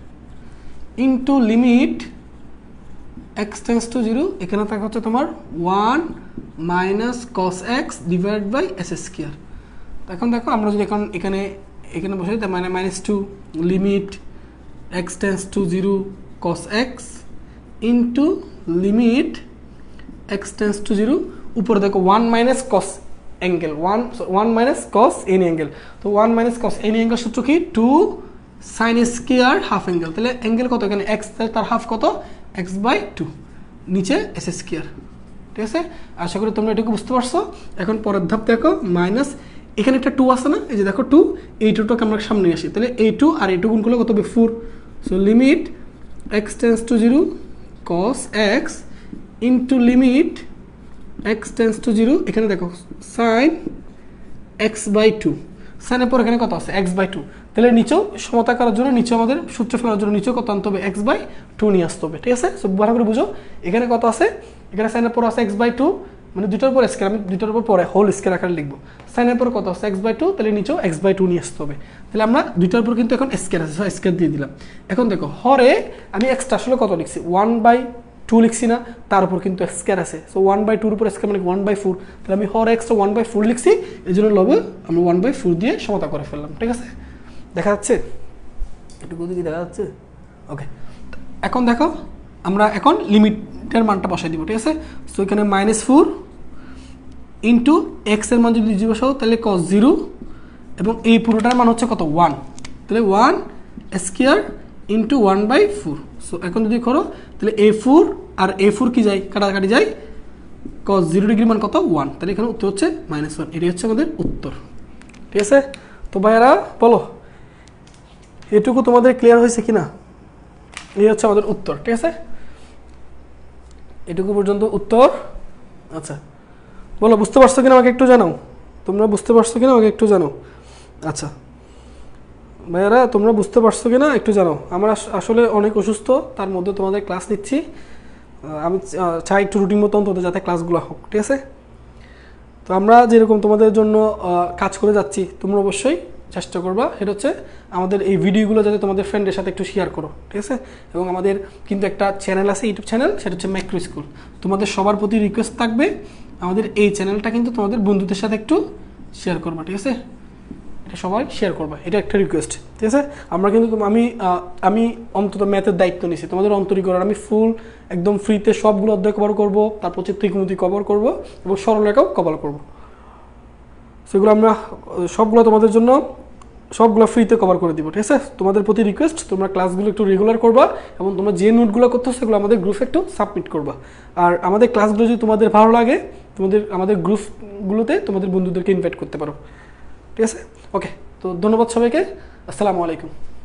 into limit x tends to zero, এখানে থাকে হচ্ছে তোমার one minus cos x divide by S square. এখন দেখো আমরা যদি এখন এখানে এখানে বসে দিই, মানে minus two limit x tends to zero cos x into limit x tends to zero, উপরে দেখো one minus cos angle, one one minus cos any angle, তো one minus cos any angle সূত্র কি, two sine square half angle, তাহলে angle কত এখানে x, তার half কত এক্স বাই টু, নিচে এস স্কয়ার, ঠিক আছে। আশা করি তোমরা এটুকু বুঝতে পারছো। এখন পরের ধাপ দেখো, মাইনাস এখানে একটা টু আছে না, এই যে দেখো টু, এই টুটাকে আমরা সামনে আসি, তাহলে এই টু আর এই টু গুণ করলে কত হবে four, so limit x tends to zero cos x into limit x tends to zero, এখানে দেখো সাইন এক্স বাই টু, সাইনের পর এখানে কত আছে এক্স বাই টু, তাহলে নিচেও সমতা করার জন্য নিচে আমাদের সূত্র ফেলার জন্য নিচেও কত আনতে হবে, এক্স বাই টু নিয়ে আসতে হবে, ঠিক আছে। সো ভালো করে বুঝো, এখানে কত আছে, এখানে সাইনের পর আছে এক্স বাই টু, মানে দুটোর পর স্কয়ার, আমি দুটোর উপর পরে হোল স্কয়ার আকারে লিখবো, সাইনের পর কত আছে এক্স বাই টু, তাহলে নিচেও এক্স বাই টু নিয়ে আসতে হবে, তাহলে আমরা দুইটার উপর কিন্তু এখন স্কয়ার আছে, স্কয়ার দিয়ে দিলাম। এখন দেখো হরে আমি এক্সটা আসলে কত লিখছি, ওয়ান বাই টু লিখছি না, তার উপর কিন্তু স্কয়ার আছে, সো ওয়ান বাই টুর উপর স্কয়ার মানে ওয়ান বাই ফোর, তাহলে আমি হর এক্সটা ওয়ান বাই ফোর লিখছি, এই জন্য লবে আমরা ওয়ান বাই ফোর দিয়ে সমতা করে ফেললাম, ঠিক আছে, দেখা যাচ্ছে। এটুকু কি দেখা যাচ্ছে? ওকে, এখন দেখো আমরা এখন লিমিটের মানটা বসাই দিব, ঠিক আছে? সো এখানে মাইনাস ফোর ইন্টু এক্সের মান যদি জিরো বসাও তাহলে কস জিরো, এবং এই পুরোটার মান হচ্ছে কত? ওয়ান, তাহলে one square into one by four. So এখন যদি করো তাহলে এ ফোর আর এ ফোর কি যায়? কাটাকাটি যায়, কস জিরো ডিগ্রি মান কত? ওয়ান, তাহলে এখানে উত্তর হচ্ছে মাইনাস ওয়ান। এটি হচ্ছে আমাদের উত্তর, ঠিক আছে? তো ভাইয়ারা বলো এটুকু তোমাদের ক্লিয়ার হয়েছে কিনা? এই হচ্ছে আমাদের উত্তর, ঠিক আছে? এটুকু পর্যন্ত উত্তর। আচ্ছা বলো বুঝতে পারছো কিনা আমাকে একটু জানাও, তোমরা বুঝতে পারছো কিনা আমাকে একটু জানাও। আচ্ছা ভাইয়ারা তোমরা বুঝতে পারছো কিনা একটু জানাও। আমরা আসলে অনেক অসুস্থ, তার মধ্যে তোমাদের ক্লাস নিচ্ছি, আমি চাই একটু রুটিন মতো অন্তত যাতে ক্লাসগুলো হোক, ঠিক আছে? তো আমরা যেরকম তোমাদের জন্য কাজ করে যাচ্ছি তোমরা অবশ্যই চেষ্টা করবা, সেটা হচ্ছে আমাদের এই ভিডিওগুলো যাতে তোমাদের ফ্রেন্ডের সাথে একটু শেয়ার করো, ঠিক আছে? এবং আমাদের কিন্তু একটা চ্যানেল আছে, ইউটিউব চ্যানেল, সেটা হচ্ছে ম্যাক্রো স্কুল। তোমাদের সবার প্রতি রিকোয়েস্ট থাকবে আমাদের এই চ্যানেলটা কিন্তু তোমাদের বন্ধুদের সাথে একটু শেয়ার করবা, ঠিক আছে? এটা সবাই শেয়ার করবা, এটা একটা রিকোয়েস্ট, ঠিক আছে? আমরা কিন্তু আমি আমি অন্তত ম্যাথের দায়িত্ব নিয়েছি তোমাদের অন্তরীকরণ, আমি ফুল একদম ফ্রিতে সবগুলো অধ্যায় কভার করবো, তারপর হচ্ছে ত্রিকোণমিতি কভার করবো এবং সরলরেখাও কভার করবো। সেগুলো আমরা সবগুলো তোমাদের জন্য সবগুলো ফ্রিতে কভার করে দিব, ঠিক আছে? তোমাদের প্রতি রিকোয়েস্ট তোমরা ক্লাসগুলো একটু রেগুলার করবা এবং তোমরা যে নোটগুলো করতে সেগুলো আমাদের গ্রুপে একটু সাবমিট করবা। আর আমাদের ক্লাসগুলো যদি তোমাদের ভালো লাগে তোমাদের আমাদের গ্রুপগুলোতে তোমাদের বন্ধুদেরকে ইনভাইট করতে পারো, ঠিক আছে? ওকে, তো ধন্যবাদ সবাইকে, আসসালামু আলাইকুম।